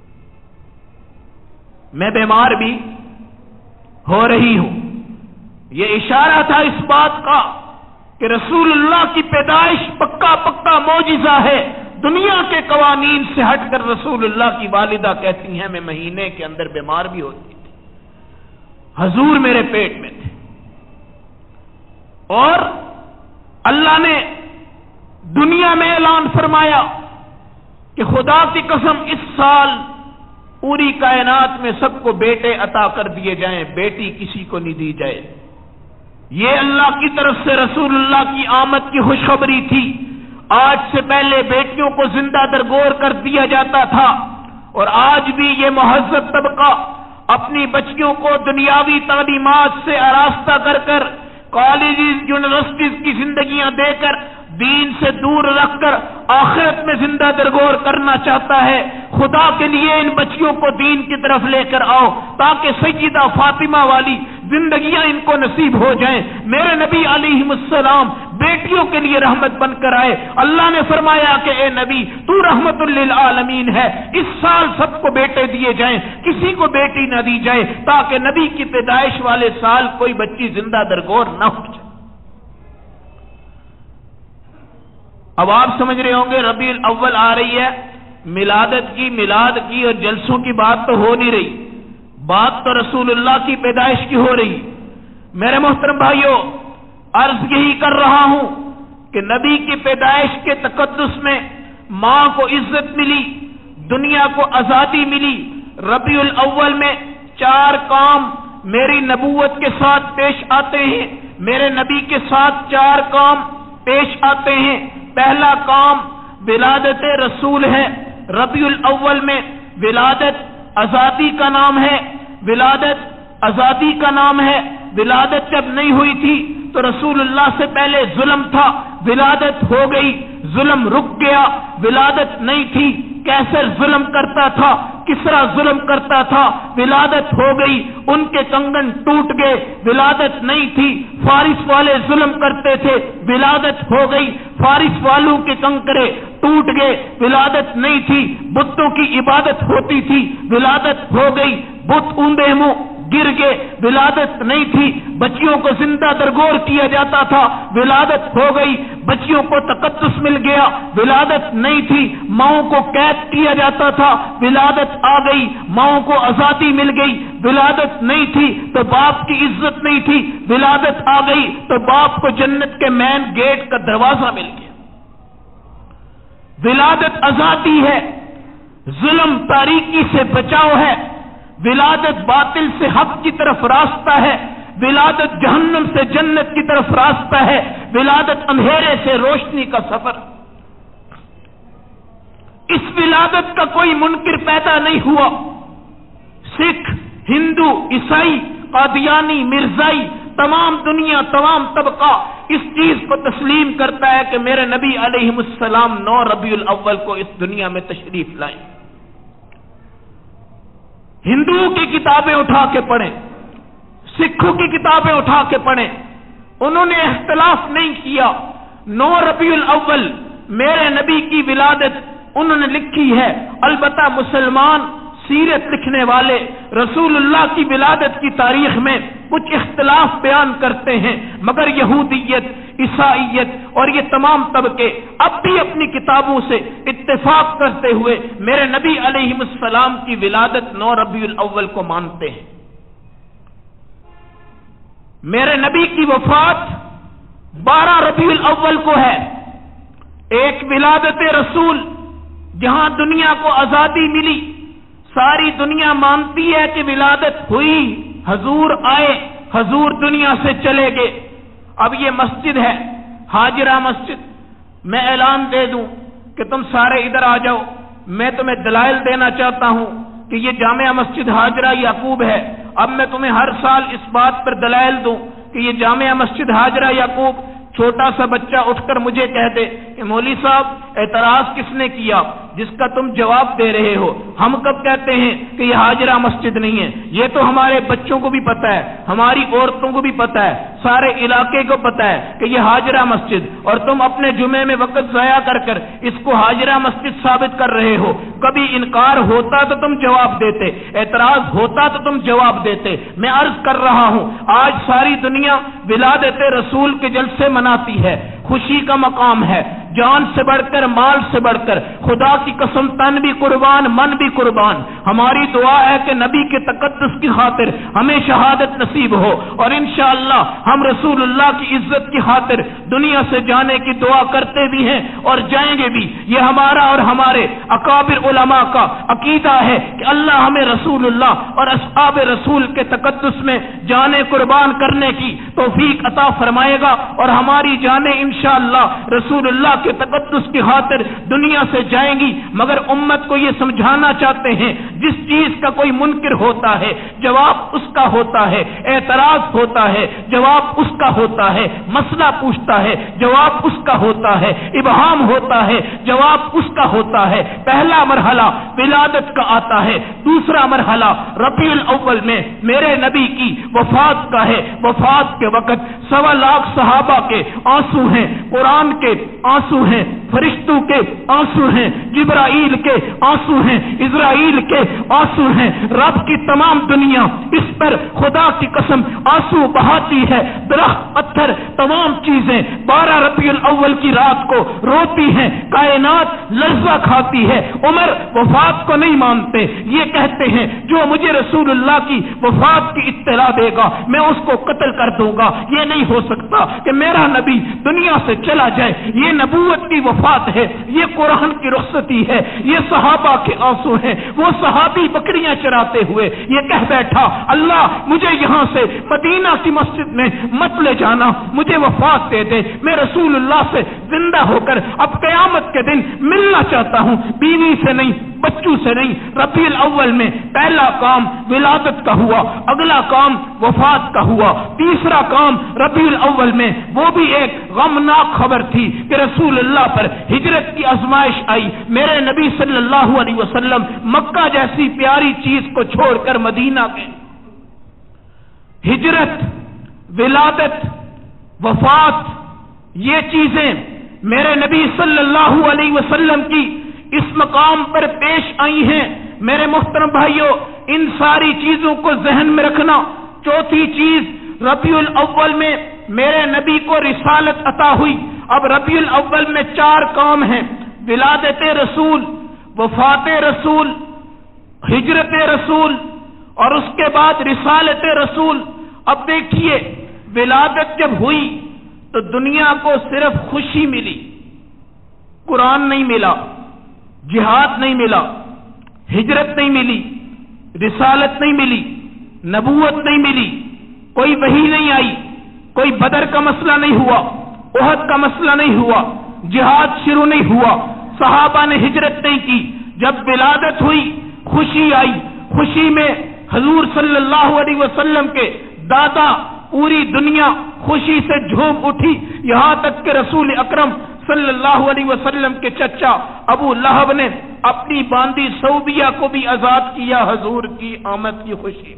B: میں بیمار بھی ہو رہی ہوں. یہ اشارہ تھا اس بات کا کہ رسول اللہ کی پیدائش پکا پکا معجزہ ہے. دنیا کے قوانین سے ہٹ کر رسول اللہ کی والدہ کہتی ہیں میں مہینے کے اندر بیمار بھی ہوتی تھی، حضور میرے پیٹ میں تھے. اور اللہ نے دنیا میں اعلان فرمایا کہ خدا کی قسم اس سال پوری کائنات میں سب کو بیٹے عطا کر دیے جائیں، بیٹی کسی کو نہیں دی جائے. یہ اللہ کی طرف سے رسول اللہ کی آمد کی خوشخبری تھی. آج سے پہلے بیٹیوں کو زندہ درگور کر دیا جاتا تھا، اور آج بھی یہ مہذب طبقہ اپنی بچیوں کو دنیاوی تعلیمات سے آراستہ کر کر کالجز یونیورسٹیز کی زندگیاں دے کر دین سے دور رکھ کر آخرت میں زندہ درگور کرنا چاہتا ہے. خدا کے لیے ان بچیوں کو دین کی طرف لے کر آؤ تاکہ سیدہ فاطمہ والی زندگیاں ان کو نصیب ہو جائیں. میرے نبی علیہ السلام بیٹیوں کے لیے رحمت بن کر آئے. اللہ نے فرمایا کہ اے نبی تو رحمت للعالمین ہے، اس سال سب کو بیٹے دیے جائیں، کسی کو بیٹی نہ دی جائے تاکہ نبی کی پیدائش والے سال کوئی بچی زندہ درگور نہ ہو جائے. اب آپ سمجھ رہے ہوں گے ربیع الاول آ رہی ہے، میلاد کی اور جلسوں کی بات تو ہو نہیں رہی، بات تو رسول اللہ کی پیدائش کی ہو رہی. میرے محترم بھائیوں، عرض یہی کر رہا ہوں کہ نبی کی پیدائش کے تقدس میں ماں کو عزت ملی، دنیا کو آزادی ملی. ربیع الاول میں 4 کام میری نبوت کے ساتھ پیش آتے ہیں، میرے نبی کے ساتھ 4 کام پیش آتے ہیں. پہلا کام ولادت رسول ہے. ربیع الاول میں ولادت آزادی کا نام ہے، ولادت آزادی کا نام ہے. ولادت جب نہیں ہوئی تھی تو رسول اللہ سے پہلے ظلم تھا، ولادت ہو گئی، ظلم رک گیا. ولادت نہیں تھی، کیسر ظلم کرتا تھا، کسرا ظلم کرتا تھا، ولادت ہو گئی، ان کے کنگن ٹوٹ گئے. ولادت نہیں تھی، فارس والے ظلم کرتے تھے، ولادت ہو گئی، فارس والوں کے کنکرے ٹوٹ گئے. ولادت نہیں تھی، بتوں کی عبادت ہوتی تھی، ولادت ہو گئی، بت اوندے منہ گر گئے. ولادت نہیں تھی، بچیوں کو زندہ درگور کیا جاتا تھا، ولادت ہو گئی، بچیوں کو تقدس مل گیا. ولادت نہیں تھی، ماؤں کو قید کیا جاتا تھا، ولادت آ گئی، ماؤں کو آزادی مل گئی. ولادت نہیں تھی تو باپ کی عزت نہیں تھی، ولادت آ گئی تو باپ کو جنت کے مین گیٹ کا دروازہ مل گیا. ولادت آزادی ہے، ظلم تاریکی سے بچاؤ ہے، ولادت باطل سے حق کی طرف راستہ ہے، ولادت جہنم سے جنت کی طرف راستہ ہے، ولادت اندھیرے سے روشنی کا سفر. اس ولادت کا کوئی منکر پیدا نہیں ہوا. سکھ، ہندو، عیسائی، قادیانی، مرزائی، تمام دنیا، تمام طبقہ اس چیز کو تسلیم کرتا ہے کہ میرے نبی علیہ السلام 9 ربیع الاول کو اس دنیا میں تشریف لائیں. ہندوؤں کی کتابیں اٹھا کے پڑھیں، سکھوں کی کتابیں اٹھا کے پڑھیں، انہوں نے اختلاف نہیں کیا. 9 ربیع الاول میرے نبی کی ولادت انہوں نے لکھی ہے. البتہ مسلمان سیرت لکھنے والے رسول اللہ کی ولادت کی تاریخ میں کچھ اختلاف بیان کرتے ہیں، مگر یہودیت، عیسائیت اور یہ تمام طبقے اب بھی اپنی کتابوں سے اتفاق کرتے ہوئے میرے نبی علیہ السلام کی ولادت 9 ربیع الاول کو مانتے ہیں. میرے نبی کی وفات 12 ربیع الاول کو ہے. ایک ولادت رسول جہاں دنیا کو آزادی ملی، ساری دنیا مانتی ہے کہ ولادت ہوئی، حضور آئے، हुजूर दुनिया से चले गए। अब ये मस्जिद है हाजिरा मस्जिद, मैं ऐलान दे दूं कि तुम सारे इधर आ जाओ, मैं तुम्हें दलाइल देना चाहता हूं कि ये जामिया मस्जिद हाजिरा याकूब है। अब मैं तुम्हें हर साल इस बात पर दलाइल दूं कि ये जामिया मस्जिद हाजिरा याकूब। छोटा सा बच्चा उठकर मुझे कह दे कि मौलवी साहब एतराज किसने किया जिसका तुम जवाब दे रहे हो? हम कब कहते हैं कि यह हाजिरा मस्जिद नहीं है? ये तो हमारे बच्चों को भी पता है, हमारी औरतों को भी पता है, सारे इलाके को पता है कि यह हाजिरा मस्जिद, और तुम अपने जुमे में वक्त जाया कर कर इसको हाजिरा मस्जिद साबित कर रहे हो। कभी इनकार होता तो तुम जवाब देते, एतराज होता तो तुम जवाब देते। मैं अर्ज कर रहा हूं, आज सारी दुनिया विलादत रसूल के जलसे मनाती है, खुशी का मकाम है, जान से बढ़कर माल से बढ़कर, खुदा की कसम तन भी कुर्बान मन भी कुर्बान। हमारी दुआ है कि नबी के तकद्दुस की खातिर हमें शहादत नसीब हो, और इंशाअल्लाह हम रसूलुल्लाह की इज्जत की खातिर दुनिया से जाने की दुआ करते भी हैं और जाएंगे भी। ये हमारा और हमारे अकाबिर उलमा का अकीदा है कि अल्लाह हमें रसूलुल्लाह और अस्हाब रसूल के तकद्दुस में जाने कुर्बान करने की तौफीक अता फरमाएगा, और हमारी जाने इंशाअल्लाह रसूलुल्लाह के तकद्दुस की खातिर दुनिया से जाएंगी। मगर उम्मत को ये समझाना चाहते हैं, जिस चीज का कोई मुनकिर होता है जवाब उसका होता है, एतराज होता है जवाब उसका होता है, मसला पूछता है जवाब उसका होता है, इबहाम होता है जवाब उसका होता है। पहला मरहला विलादत का आता है, दूसरा मरहला रबीउल अव्वल में मेरे नबी की वफात का है। वफात के वक्त 1.25 लाख सहाबा के आंसू हैं, कुरान के आंसू हैं, फरिश्तों के आंसू हैं, जिब्राइल के आंसू हैं, इजराइल के आंसू हैं, रब की तमाम दुनिया इस पर खुदा की कसम आंसू बहाती है। दरख्त पत्थर तमाम चीजें 12 रबीउल अव्वल की रात को रोती हैं, कायनात लज्जा खाती है। उमर वफात को नहीं मानते, ये कहते हैं जो मुझे रसूलुल्लाह की वफात की इत्तला देगा मैं उसको कत्ल कर दूंगा। ये नहीं हो सकता कि मेरा नबी दुनिया से चला जाए। ये नबूवत की वफात है, ये कुरान की रुखसती है, ये सहाबा के आंसू हैं। वो सहाबी बकरियां चराते हुए ये कह बैठा, अल्लाह मुझे यहां से मदीना की मस्जिद में मत ले जाना, मुझे वफात दे दे, मैं रसूलुल्लाह से जिंदा होकर अब कयामत के दिन मिलना चाहता हूं, बीवी से नहीं बच्चों से नहीं। रबीउल अव्वल में पहला काम विलादत का हुआ, अगला काम वफात का हुआ, तीसरा काम रबीउल अव्वल में वो भी एक गमनाक खबर थी कि रसूलुल्लाह पर हिजरत की आजमाइश आई। मेरे नबी सल्लल्लाहु अलैहि वसल्लम मक्का जैसी प्यारी चीज को छोड़कर मदीना गए। हिजरत, विलादत, वफात, ये चीजें मेरे नबी सल्लल्लाहु अलैहि वसल्लम की इस मकाम पर पेश आई हैं। मेरे मुहतरम भाइयों, इन सारी चीजों को जहन में रखना। चौथी चीज, रबीउल अव्वल में मेरे नबी को रिसालत अता हुई। अब रबीउल अव्वल में 4 काम हैं, विलादत रसूल, वफात रसूल, हिजरत रसूल और उसके बाद रिसालत रसूल। अब देखिए, विलादत जब हुई तो दुनिया को सिर्फ खुशी मिली, कुरान नहीं मिला, जिहाद नहीं मिला, हिजरत नहीं मिली, रिसालत नहीं मिली, नबूवत नहीं मिली, कोई वही नहीं आई, कोई बदर का मसला नहीं हुआ, उहद का मसला नहीं हुआ, जिहाद शुरू नहीं हुआ, सहाबा ने हिजरत नहीं की। जब विलादत हुई खुशी आई, खुशी में हुजूर सल्लल्लाहु अलैहि वसल्लम के दादा पूरी दुनिया खुशी से झूम उठी, यहां तक कि रसूल अकरम सल्लल्लाहु अलैहि वसल्लम के चचा अबू लहब ने अपनी बांदी सऊदिया को भी आजाद किया हुजूर की आमद की खुशी।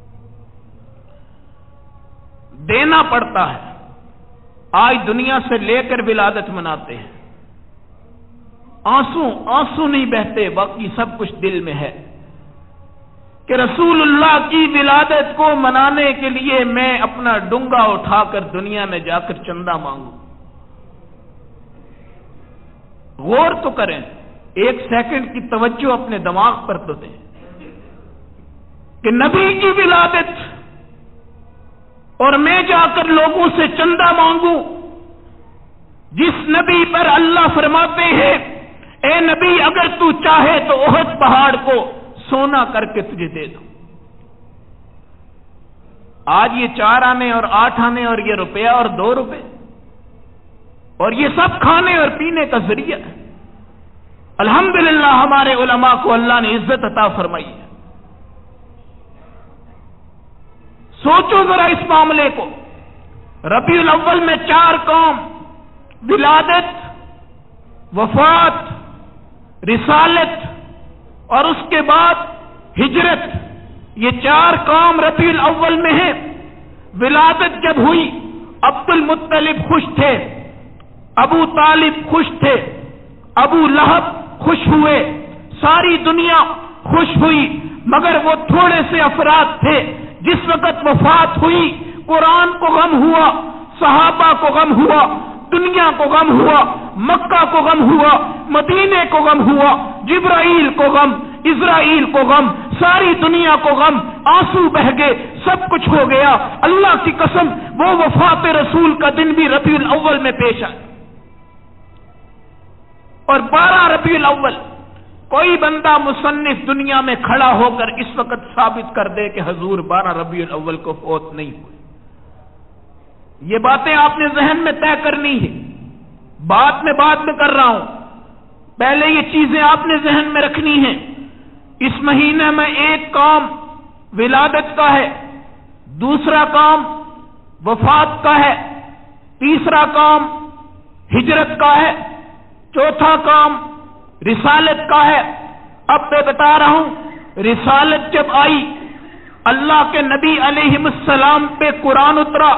B: देना पड़ता है। आज दुनिया से लेकर विलादत मनाते हैं, आंसू आंसू नहीं बहते, बाकी सब कुछ दिल में है कि रसूलुल्लाह की विलादत को मनाने के लिए मैं अपना डूंगा उठाकर दुनिया में जाकर चंदा मांगू। गौर तो करें, एक सेकंड की तवज्जो अपने दिमाग पर तो दें कि नबी की विलादत और मैं जाकर लोगों से चंदा मांगू, जिस नबी पर अल्लाह फरमाते हैं, ए नबी अगर तू चाहे तो उहद पहाड़ को सोना करके तुझे दे दूं। آج یہ 4 آنے اور 8 آنے اور یہ روپیہ اور 2 روپے اور یہ سب کھانے اور پینے کا ذریعہ ہے۔ الحمدللہ ہمارے علماء کو اللہ نے عزت عطا فرمائی ہے۔ سوچو ذرا اس معاملے کو، ربیع الاول میں 4 کام، ولادت، وفات، رسالت اور اس کے بعد ہجرت، یہ 4 کام ربیع الاول میں ہیں۔ ولادت جب ہوئی، عبد المطلب خوش تھے، ابو طالب خوش تھے، ابو لہب خوش ہوئے، ساری دنیا خوش ہوئی، مگر وہ تھوڑے سے افراد تھے۔ جس وقت وفات ہوئی، قرآن کو غم ہوا، صحابہ کو غم ہوا، دنیا کو غم ہوا، مکہ کو غم ہوا، مدینے کو غم ہوا، جبرائیل کو غم، اسرائیل کو غم، ساری دنیا کو غم، آنسو بہ گئے، سب کچھ ہو گیا۔ اللہ کی قسم وہ وفات رسول کا دن بھی ربیع الاول میں پیش آیا۔ اور 12 ربیع الاول، کوئی بندہ مصنف دنیا میں کھڑا ہو کر اس وقت ثابت کر دے کہ حضور 12 ربیع الاول کو فوت نہیں ہوئے۔ یہ باتیں آپ نے ذہن میں طے کرنی ہے، بات میں کر رہا ہوں، پہلے یہ چیزیں آپ نے ذہن میں رکھنی ہیں۔ اس مہینے میں 1 کام ولادت کا ہے، دوسرا کام وفات کا ہے، تیسرا کام ہجرت کا ہے، چوتھا کام رسالت کا ہے۔ اب میں بتا رہا ہوں، رسالت جب آئی، اللہ کے نبی علیہ السلام پہ قرآن اترا،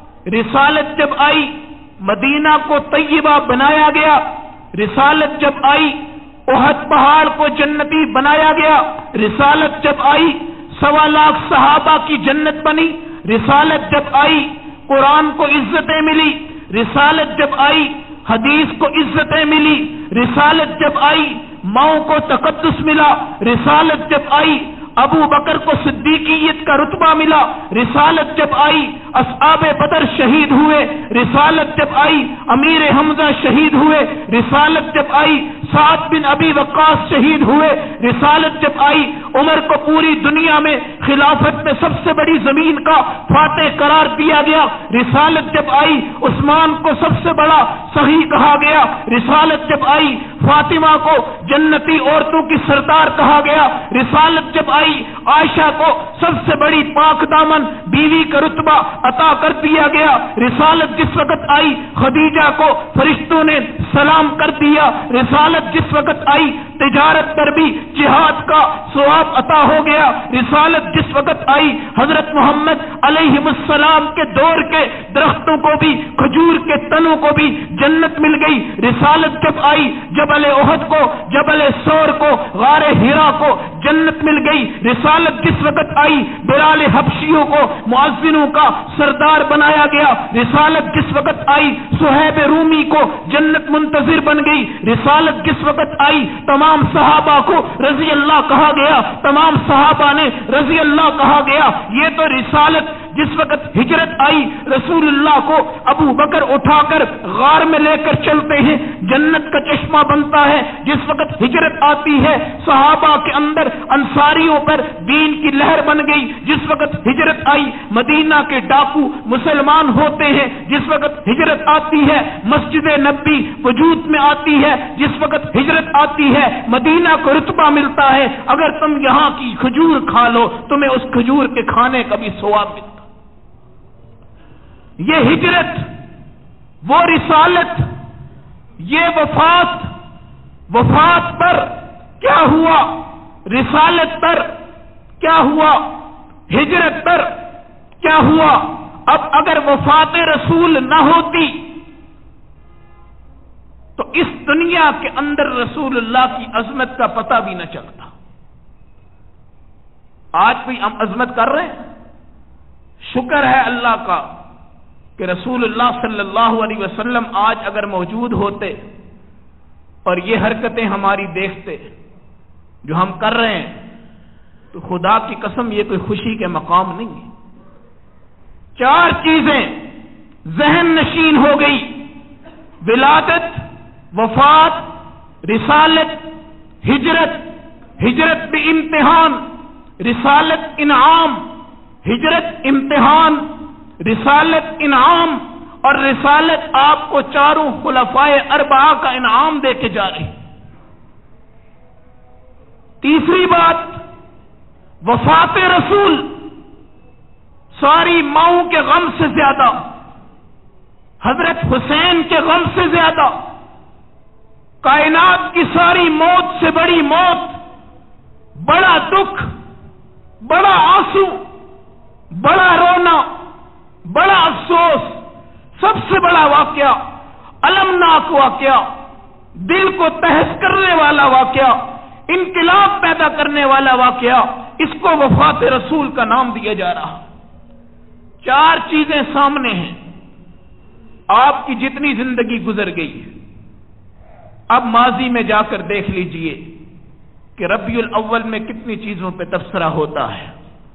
B: رسالت جب آئی، مدینہ کو طیبہ بنایا گیا، رسالت جب آئی، احد پہاڑ کو جنتی بنایا گیا، رسالت جب آئی، 1.25 لاکھ صحابہ کی جنت بنی، رسالت جب آئی، قرآن کو عزتیں ملی، رسالت جب آئی، حدیث کو عزتیں ملی، رسالت جب آئی، ماؤں کو تقدس ملا، رسالت جب آئی، ابو بکر کو صدیقیت کا رتبہ ملا، رسالت جب آئی، اصحاب بدر شہید ہوئے، رسالت جب آئی، امیر حمزہ شہید ہوئے، رسالت جب آئی، سعد بن ابی وقاص شہید ہوئے، رسالت جب آئی، عمر کو پوری دنیا میں خلافت میں سب سے بڑی زمین کا فاتح قرار دیا گیا، رسالت جب آئی، عثمان کو سب سے بڑا صحیح کہا گیا، رسالت جب آئی، فاطمہ کو جنتی عورتوں کی سردار کہا گیا، رسالت جب آئی، عائشہ کو سب سے بڑی پاک دامن بیوی کا رتبہ عطا کر دیا گیا، رسالت جس وقت آئی، خدیجہ کو فرشتوں نے سلام کر دیا، رسالت جس وقت آئی، تجارت پر بھی جہاد کا ثواب عطا ہو گیا، رسالت جس وقت آئی، حضرت محمد علیہ السلام کے دور کے درختوں کو بھی، کھجور کے تنوں کو بھی جنت مل گئی، رسالت جب آئی، جبل احد کو، جبل سور کو، غار ہیرا کو جنت مل گئی، رسالت جس وقت آئی، بلال حبشیوں کو مؤذنوں کا سردار بنایا گیا، رسالت جس وقت آئی، صہیب رومی کو جنت منتظر بن گئی، رسالت جس وقت آئی، تمام صحابہ کو رضی اللہ کہا گیا، تمام صحابہ نے رضی اللہ کہا گیا۔ یہ تو رسالت جس وقت ہجرت آئی، رسول اللہ کو ابو بکر اٹھا کر غار میں لے کر چلتے ہیں، جنت کا چشمہ بنتا ہے، جس وقت ہجرت آتی ہے، صحابہ کے اندر انصاریوں پر دین کی لہر بن گئی، جس وقت ہجرت آئی، مدینہ کے ڈاکو مسلمان ہوتے ہیں، جس وقت ہجرت آتی ہے، مسجد نبی وجود میں آتی ہے، جس وقت ہجرت آتی ہے، مدینہ کو رتبہ ملتا ہے، اگر تم یہاں کی کھجور کھا لو تمہیں اس کھجور کے کھانے کا بھی ثواب ملتا۔ یہ ہجرت، وہ رسالت، یہ وفات پر کیا ہوا، رسالت پر کیا ہوا، ہجرت پر کیا ہوا۔ اب اگر وفات رسول نہ ہوتی تو اس دنیا کے اندر رسول اللہ کی عظمت کا پتہ بھی نہ چلتا۔ آج بھی ہم عظمت کر رہے ہیں، شکر ہے اللہ کا کہ رسول اللہ صلی اللہ علیہ وسلم آج اگر موجود ہوتے اور یہ حرکتیں ہماری دیکھتے جو ہم کر رہے ہیں تو خدا کی قسم یہ کوئی خوشی کے مقام نہیں ہے۔ 4 چیزیں ذہن نشین ہو گئی، ولادت، وفات، رسالت، ہجرت، ہجرت بھی امتحان، رسالت انعام، हिजरत इम्तिहान, रिसालत इनाम, और रिसालत आपको चारों खुलफाए अरबा का इनाम देके जा रही। तीसरी बात, वफात रसूल सारी माओं के गम से ज्यादा, हजरत हुसैन के गम से ज्यादा, कायनात की सारी मौत से बड़ी मौत, बड़ा दुख, बड़ा आंसू, बड़ा रोना, बड़ा अफसोस, सबसे बड़ा वाकया, अलमनाक वाकया, दिल को तहस करने वाला वाकया, इनकलाब पैदा करने वाला वाकया, इसको वफात रसूल का नाम दिया जा रहा। चार चीजें सामने हैं। आपकी जितनी जिंदगी गुजर गई है, अब माजी में जाकर देख लीजिए कि रबीउल अव्वल में कितनी चीजों पे तबसरा होता है।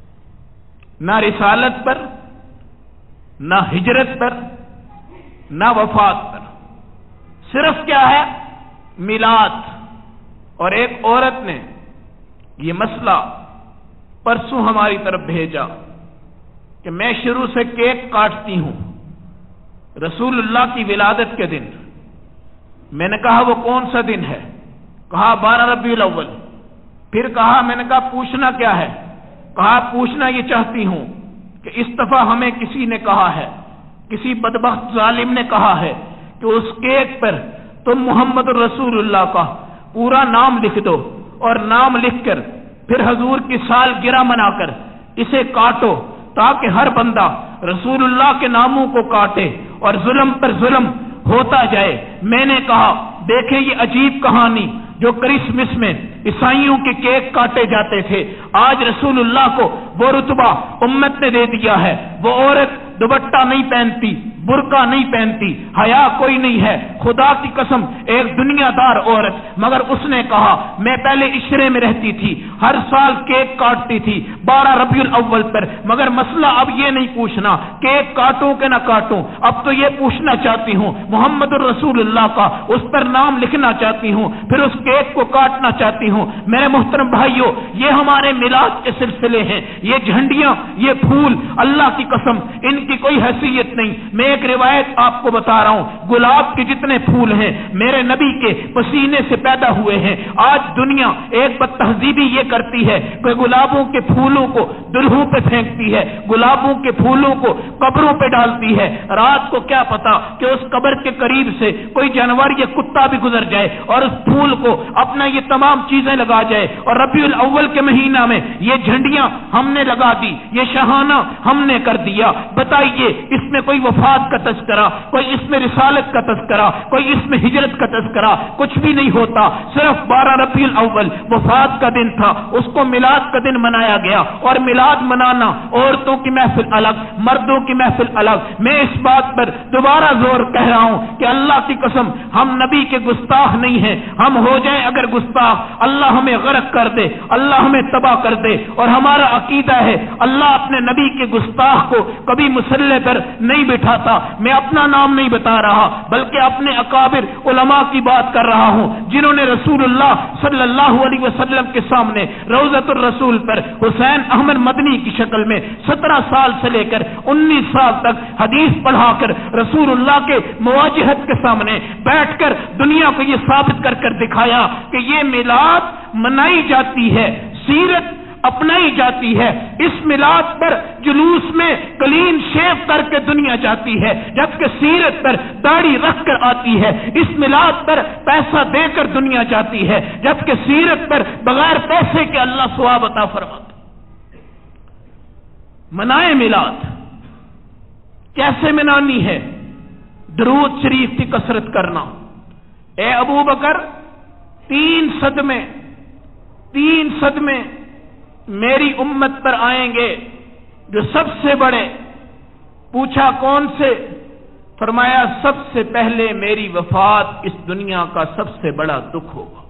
B: ना रिसालत पर, ना हिजरत पर, ना वफात पर, सिर्फ क्या है, मिलाद। और एक औरत ने ये मसला परसों हमारी तरफ भेजा कि मैं शुरू से केक काटती हूं रसूलुल्लाह की विलादत के दिन। मैंने कहा वो कौन सा दिन है? कहा 12 रबीउल अव्वल। फिर कहा, मैंने कहा पूछना क्या है? कहा पूछना ये चाहती हूं कि इस दफा हमें किसी ने कहा है, किसी बदबख्त जालिम ने कहा है कि उस केक पर तुम मोहम्मद रसूलुल्लाह का पूरा नाम लिख दो और नाम लिखकर फिर हजूर की सालगिरह मनाकर इसे काटो, ताकि हर बंदा रसूलुल्लाह के नामों को काटे और जुल्म पर जुल्म होता जाए। मैंने कहा देखें ये अजीब कहानी, जो क्रिसमस में ईसाइयों के केक काटे जाते थे, आज रसूलुल्लाह को वो रुतबा उम्मत ने दे दिया है। वो औरत दुपट्टा नहीं पहनती, बुर्का नहीं पहनती, हया कोई नहीं है, खुदा की कसम एक दुनियादार औरत, मगर उसने कहा मैं पहले इशरे में रहती थी, हर साल केक काटती थी 12 रबीउल अव्वल पर, मगर मसला अब ये नहीं पूछना केक काटूं कि ना काटूं, अब तो ये पूछना चाहती हूं मोहम्मद रसूलुल्लाह का उस पर नाम लिखना चाहती हूं, फिर उस केक को काटना चाहती हूं। मेरे मुहतरम भाइयों, ये हमारे मिलाद के सिलसिले हैं, ये झंडियां, ये फूल, अल्लाह की कसम इनकी कोई हैसियत नहीं। मैं एक रिवायत आपको बता रहा हूं, गुलाब के जितने फूल हैं मेरे नबी के पसीने से पैदा हुए हैं। आज दुनिया एक बदतहजीबी ये करती है कि गुलाबों के फूलों को दुल्हों पे फेंकती है, गुलाबों के फूलों को कब्रों पे डालती है। रात को क्या पता कि उस कब्र के करीब से कोई जानवर या कुत्ता भी गुजर जाए और उस फूल को अपना ये तमाम चीजें लगा जाए। और रबीउल अव्वल के महीना में ये झंडियां हमने लगा दी, ये शहाना हमने कर दिया। बताइए इसमें कोई वफात का तस्करा, कोई इसमें रिसालत का तस्करा, कोई इसमें हिजरत का तस्करा कुछ भी नहीं होता। सिर्फ 12 रबीउल अव्वल वफात का दिन था, उसको मिलाद का दिन मनाया गया। और मिलाद मनाना औरतों की महफिल अलग, मर्दों की महफिल अलग। मैं इस बात पर दोबारा जोर कह रहा हूं कि अल्लाह की कसम हम नबी के गुस्ताख नहीं हैं। हम हो जाए अगर गुस्ताख, अल्लाह हमें गर्क कर दे, अल्लाह हमें तबाह कर दे। और हमारा अकीदा है अल्लाह अपने नबी के गुस्ताख को कभी मुसल्ले पर नहीं बिठाता। मैं अपना नाम नहीं बता रहा, बल्कि अपने अकाबिर उलमा की बात कर रहा हूं, जिन्होंने रसूलुल्लाह सल्लल्लाहु अलैहि वसल्लम के सामने रौज़तुर रसूल पर हुसैन अहमद मदनी की शक्ल में 17 साल से लेकर 19 साल तक हदीस पढ़ाकर रसूलुल्लाह के मुवाजहत के सामने बैठकर दुनिया को यह साबित कर कर दिखाया कि ये मिलाद मनाई जाती है, सीरत अपनाई जाती है। इस मिलाद पर जुलूस में क्लीन शेव करके दुनिया जाती है, जबकि सीरत पर दाढ़ी रखकर आती है। इस मिलाद पर पैसा देकर दुनिया जाती है, जबकि सीरत पर बगैर पैसे के अल्लाह सवाब अता फरमाता। मनाए मिलाद, कैसे मनानी है? दरूद शरीफ की कसरत करना। ए अबू बकर, 3 सदमे मेरी उम्मत पर आएंगे जो सबसे बड़े। पूछा कौन से? फरमाया सबसे पहले मेरी वफात इस दुनिया का सबसे बड़ा दुख होगा।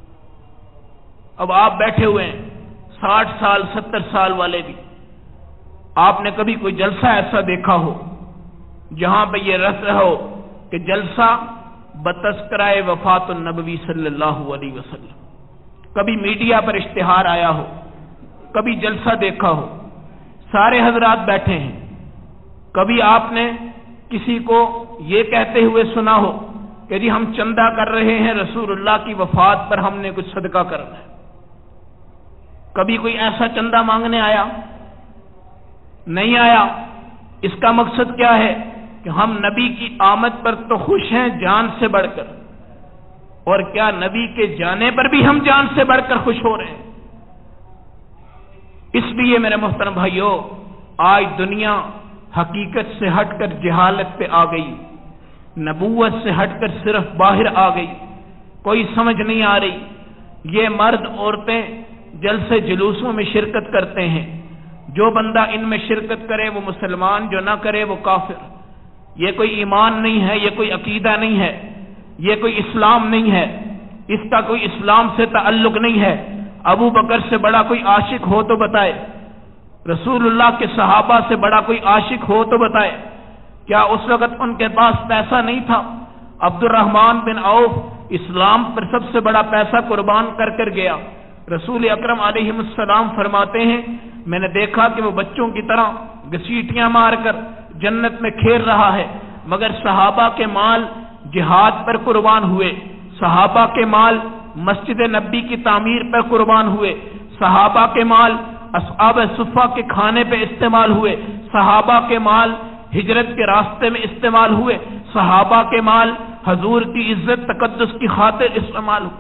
B: अब आप बैठे हुए हैं 60 साल 70 साल वाले भी, आपने कभी कोई जलसा ऐसा देखा हो जहां पे ये रस हो कि जलसा बतस्कराए वफातुन नबवी सल्लल्लाहु अलैहि वसल्लम? कभी मीडिया पर इश्तिहार आया हो, कभी जलसा देखा हो? سارے حضرات بیٹھے ہیں، کبھی آپ نے کسی کو یہ کہتے ہوئے سنا ہو کہ جی ہم چندہ کر رہے ہیں رسول اللہ کی وفات پر، ہم نے کچھ صدقہ کرنا ہے؟ کبھی کوئی ایسا چندہ مانگنے آیا؟ نہیں آیا۔ اس کا مقصد کیا ہے کہ ہم نبی کی آمد پر تو خوش ہیں جان سے بڑھ کر، اور کیا نبی کے جانے پر بھی ہم جان سے بڑھ کر خوش ہو رہے ہیں؟ اس لیے میرے محترم بھائیوں، آج دنیا حقیقت سے ہٹ کر جہالت پہ آ گئی، نبوت سے ہٹ کر صرف باہر آ گئی، کوئی سمجھ نہیں آ رہی۔ یہ مرد عورتیں جلسے جلوسوں میں شرکت کرتے ہیں، جو بندہ ان میں شرکت کرے وہ مسلمان، جو نہ کرے وہ کافر۔ یہ کوئی ایمان نہیں ہے، یہ کوئی عقیدہ نہیں ہے، یہ کوئی اسلام نہیں ہے، اس کا کوئی اسلام سے تعلق نہیں ہے۔ ابو بکر سے بڑا کوئی عاشق ہو تو بتائے، رسول اللہ کے صحابہ سے بڑا کوئی عاشق ہو تو بتائے۔ کیا اس وقت ان کے پاس پیسہ نہیں تھا؟ عبد الرحمن بن عوف اسلام پر سب سے بڑا پیسہ قربان کر کر گیا۔ رسول اکرم علیہ السلام فرماتے ہیں میں نے دیکھا کہ وہ بچوں کی طرح گسیٹیاں مار کر جنت میں کھیل رہا ہے، مگر صحابہ کے مال جہاد پر قربان ہوئے، صحابہ کے مال مسجد نبی کی تعمیر پر قربان ہوئے، صحابہ کے مال اصحاب صفہ کے کھانے پہ استعمال ہوئے، صحابہ کے مال ہجرت کے راستے میں استعمال ہوئے، صحابہ کے مال حضور کی عزت تقدس کی خاطر استعمال ہوئے۔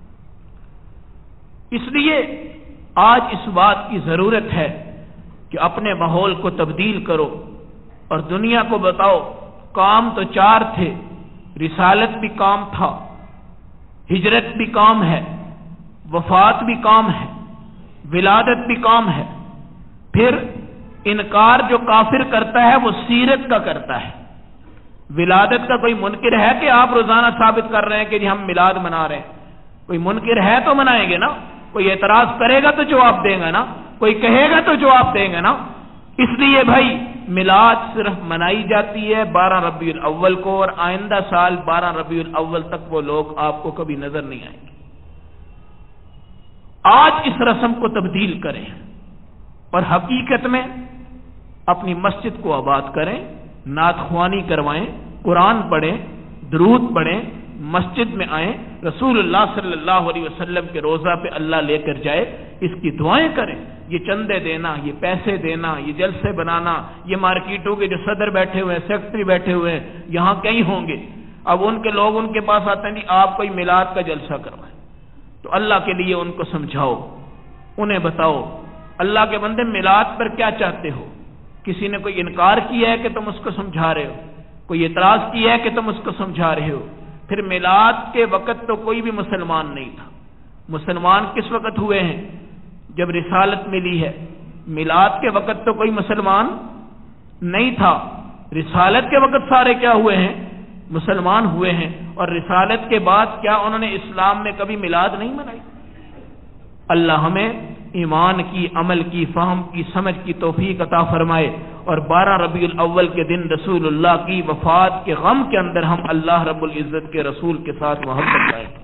B: اس لیے آج اس بات کی ضرورت ہے کہ اپنے ماحول کو تبدیل کرو اور دنیا کو بتاؤ کام تو چار تھے، رسالت بھی کام تھا، ہجرت بھی کام ہے، وفات بھی کام ہے، ولادت بھی کام ہے، پھر انکار جو کافر کرتا ہے وہ سیرت کا کرتا ہے۔ ولادت کا کوئی منکر ہے کہ آپ روزانہ ثابت کر رہے ہیں کہ جی ہم میلاد منا رہے ہیں؟ کوئی منکر ہے تو منائیں گے نا، کوئی اعتراض کرے گا تو جواب دیں گا نا، کوئی کہے گا تو جواب دیں گے نا۔ اس لیے بھائی میلاد صرف منائی جاتی ہے 12 ربیع الاول کو، اور آئندہ سال 12 ربیع الاول تک وہ لوگ آپ کو کبھی نظر نہیں آئیں گے۔ آج اس رسم کو تبدیل کریں اور حقیقت میں اپنی مسجد کو آباد کریں، نعت خوانی کروائیں، قرآن پڑھیں، درود پڑھیں، مسجد میں آئیں، رسول اللہ صلی اللہ علیہ وسلم کے روضہ پہ اللہ لے کر جائے، اس کی دعائیں کریں۔ یہ چندے دینا، یہ پیسے دینا، یہ جلسے بنانا، یہ مارکیٹوں کے جو صدر بیٹھے ہوئے ہیں، سیکٹری بیٹھے ہوئے ہیں، یہاں کہیں ہوں گے، اب ان کے لوگ ان کے پاس آتے ہیں جی آپ کوئی میلاد کا جلسہ کروائیں، تو اللہ کے لیے ان کو سمجھاؤ، انہیں بتاؤ اللہ کے بندے میلاد پر کیا چاہتے ہو۔ کسی نے کوئی انکار کیا ہے کہ تم اس کو سمجھا رہے ہو، کوئی اعتراض کیا ہے کہ تم اس کو سمجھا رہے ہو۔ پھر میلاد کے وقت تو کوئی بھی مسلمان نہیں تھا، مسلمان کس وقت ہوئے ہیں؟ جب رسالت ملی ہے۔ میلاد کے وقت تو کوئی مسلمان نہیں تھا، رسالت کے وقت سارے کیا ہوئے ہیں؟ مسلمان ہوئے ہیں۔ اور رسالت کے بعد کیا انہوں نے اسلام میں کبھی میلاد نہیں منائی؟ اللہ ہمیں ایمان کی، عمل کی، فہم کی، سمجھ کی توفیق عطا فرمائے، اور 12 ربیع الاول کے دن رسول اللہ کی وفات کے غم کے اندر ہم اللہ رب العزت کے رسول کے ساتھ محبت کریں۔